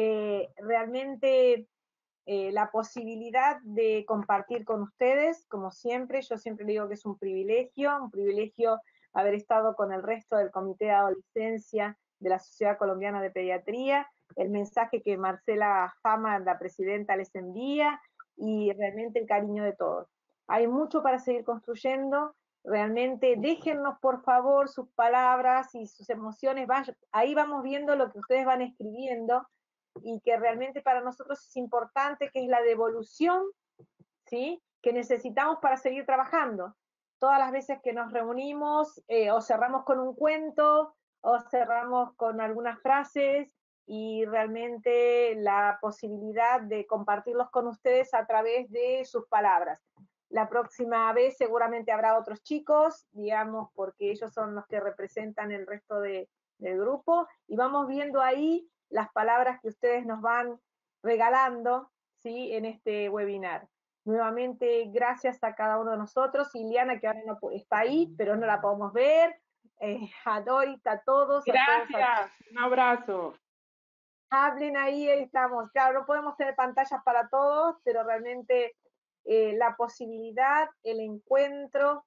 realmente la posibilidad de compartir con ustedes, como siempre, yo siempre digo que es un privilegio haber estado con el resto del Comité de Adolescencia de la Sociedad Colombiana de Pediatría, el mensaje que Marcela Jama, la presidenta, les envía, y realmente el cariño de todos. Hay mucho para seguir construyendo, realmente déjennos por favor sus palabras y sus emociones, ahí vamos viendo lo que ustedes van escribiendo, y que realmente para nosotros es importante, que es la devolución, ¿sí?, que necesitamos para seguir trabajando. Todas las veces que nos reunimos, o cerramos con un cuento, o cerramos con algunas frases, y realmente la posibilidad de compartirlos con ustedes a través de sus palabras. La próxima vez seguramente habrá otros chicos, digamos, porque ellos son los que representan el resto del grupo, y vamos viendo ahí las palabras que ustedes nos van regalando, ¿sí?, en este webinar. Nuevamente, gracias a cada uno de nosotros. Ileana, que ahora no está ahí, pero no la podemos ver. A Dorit, a todos. Gracias, un abrazo. Hablen ahí estamos. Claro, no podemos tener pantallas para todos, pero realmente la posibilidad, el encuentro,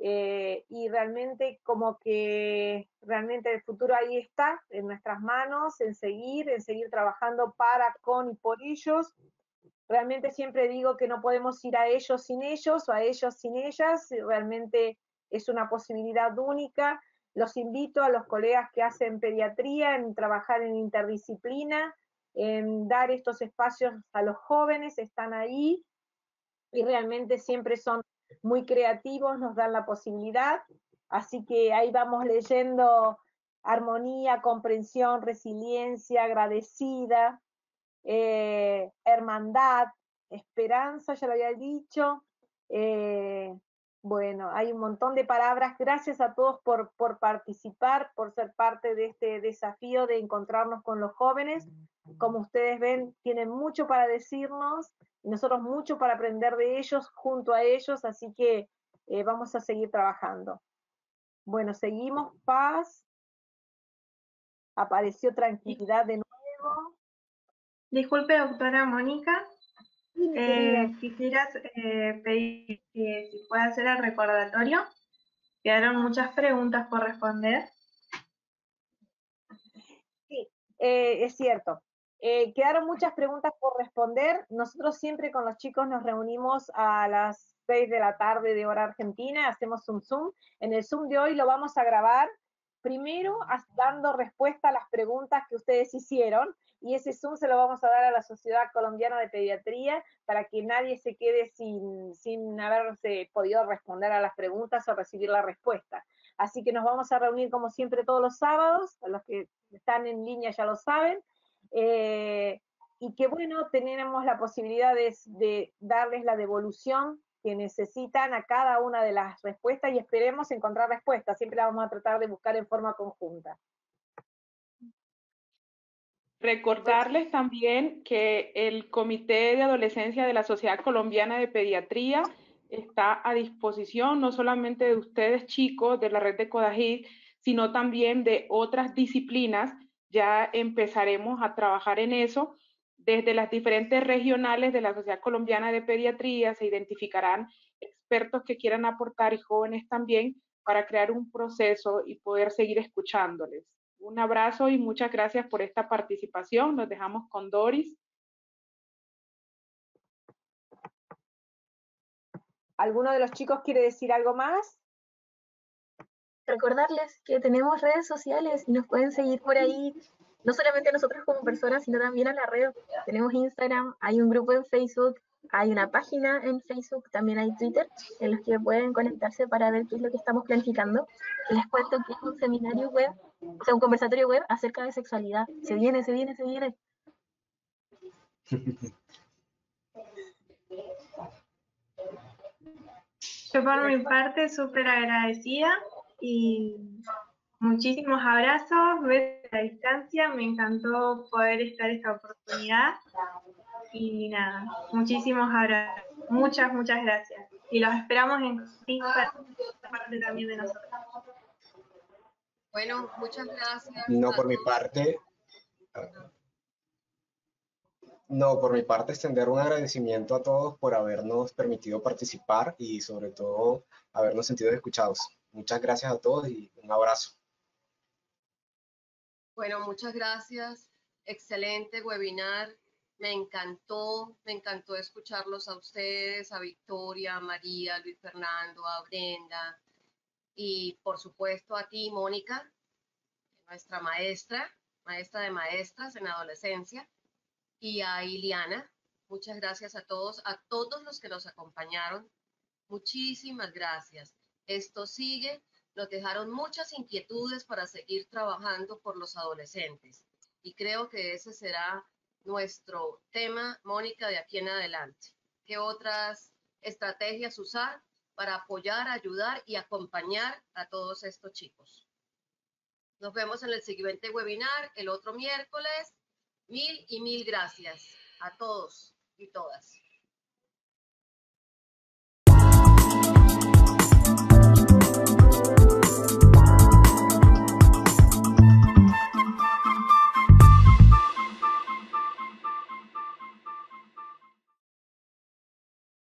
y realmente como que realmente el futuro ahí está, en nuestras manos, en seguir trabajando para, con y por ellos. Realmente siempre digo que no podemos ir a ellos sin ellos, o a ellos sin ellas, realmente es una posibilidad única. Los invito a los colegas que hacen pediatría en trabajar en interdisciplina, en dar estos espacios a los jóvenes, están ahí, y realmente siempre son muy creativos, nos dan la posibilidad, así que ahí vamos leyendo armonía, comprensión, resiliencia, agradecida, hermandad, esperanza, ya lo había dicho. Bueno, hay un montón de palabras. Gracias a todos por participar, por ser parte de este desafío de encontrarnos con los jóvenes. Como ustedes ven, tienen mucho para decirnos, y nosotros mucho para aprender de ellos, junto a ellos, así que vamos a seguir trabajando. Bueno, seguimos. Paz. Apareció tranquilidad de nuevo. Disculpe, doctora Mónica. Quisiera pedir que si puede hacer el recordatorio. Quedaron muchas preguntas por responder. Sí, es cierto. Quedaron muchas preguntas por responder. Nosotros siempre con los chicos nos reunimos a las 6 de la tarde de hora argentina, hacemos un Zoom. En el Zoom de hoy lo vamos a grabar, primero dando respuesta a las preguntas que ustedes hicieron, y ese Zoom se lo vamos a dar a la Sociedad Colombiana de Pediatría para que nadie se quede sin haberse podido responder a las preguntas o recibir la respuesta. Así que nos vamos a reunir como siempre todos los sábados, a los que están en línea ya lo saben, y que bueno, tenemos la posibilidad de darles la devolución que necesitan a cada una de las respuestas, y esperemos encontrar respuestas, siempre la vamos a tratar de buscar en forma conjunta. Recordarles también que el Comité de Adolescencia de la Sociedad Colombiana de Pediatría está a disposición no solamente de ustedes chicos de la red de CODAGID, sino también de otras disciplinas. Ya empezaremos a trabajar en eso. Desde las diferentes regionales de la Sociedad Colombiana de Pediatría se identificarán expertos que quieran aportar, y jóvenes también, para crear un proceso y poder seguir escuchándoles. Un abrazo y muchas gracias por esta participación. Nos dejamos con Doris. ¿Alguno de los chicos quiere decir algo más? Recordarles que tenemos redes sociales y nos pueden seguir por ahí, no solamente a nosotros como personas, sino también a la red. Tenemos Instagram, hay un grupo en Facebook, hay una página en Facebook, también hay Twitter, en los que pueden conectarse para ver qué es lo que estamos planificando. Les cuento que es un seminario web, o sea, un conversatorio web acerca de sexualidad. Se viene. Yo por mi parte súper agradecida y muchísimos abrazos, besos a la distancia, me encantó poder estar esta oportunidad y nada, muchísimos abrazos, muchas gracias y los esperamos en Instagram. parte también de nosotros. Bueno, muchas gracias. No, por mi parte, no, por mi parte, extender un agradecimiento a todos por habernos permitido participar y sobre todo habernos sentido escuchados. Muchas gracias a todos y un abrazo. Bueno, muchas gracias. Excelente webinar. Me encantó escucharlos a ustedes, a Victoria, a María, a Luis Fernando, a Brenda y por supuesto a ti, Mónica, nuestra maestra de maestras en adolescencia, y a Iliana. Muchas gracias a todos los que nos acompañaron. Muchísimas gracias. Esto sigue. Nos dejaron muchas inquietudes para seguir trabajando por los adolescentes. Y creo que ese será nuestro tema, Mónica, de aquí en adelante. ¿Qué otras estrategias usar para apoyar, ayudar y acompañar a todos estos chicos? Nos vemos en el siguiente webinar, el otro miércoles. Mil y mil gracias a todos y todas.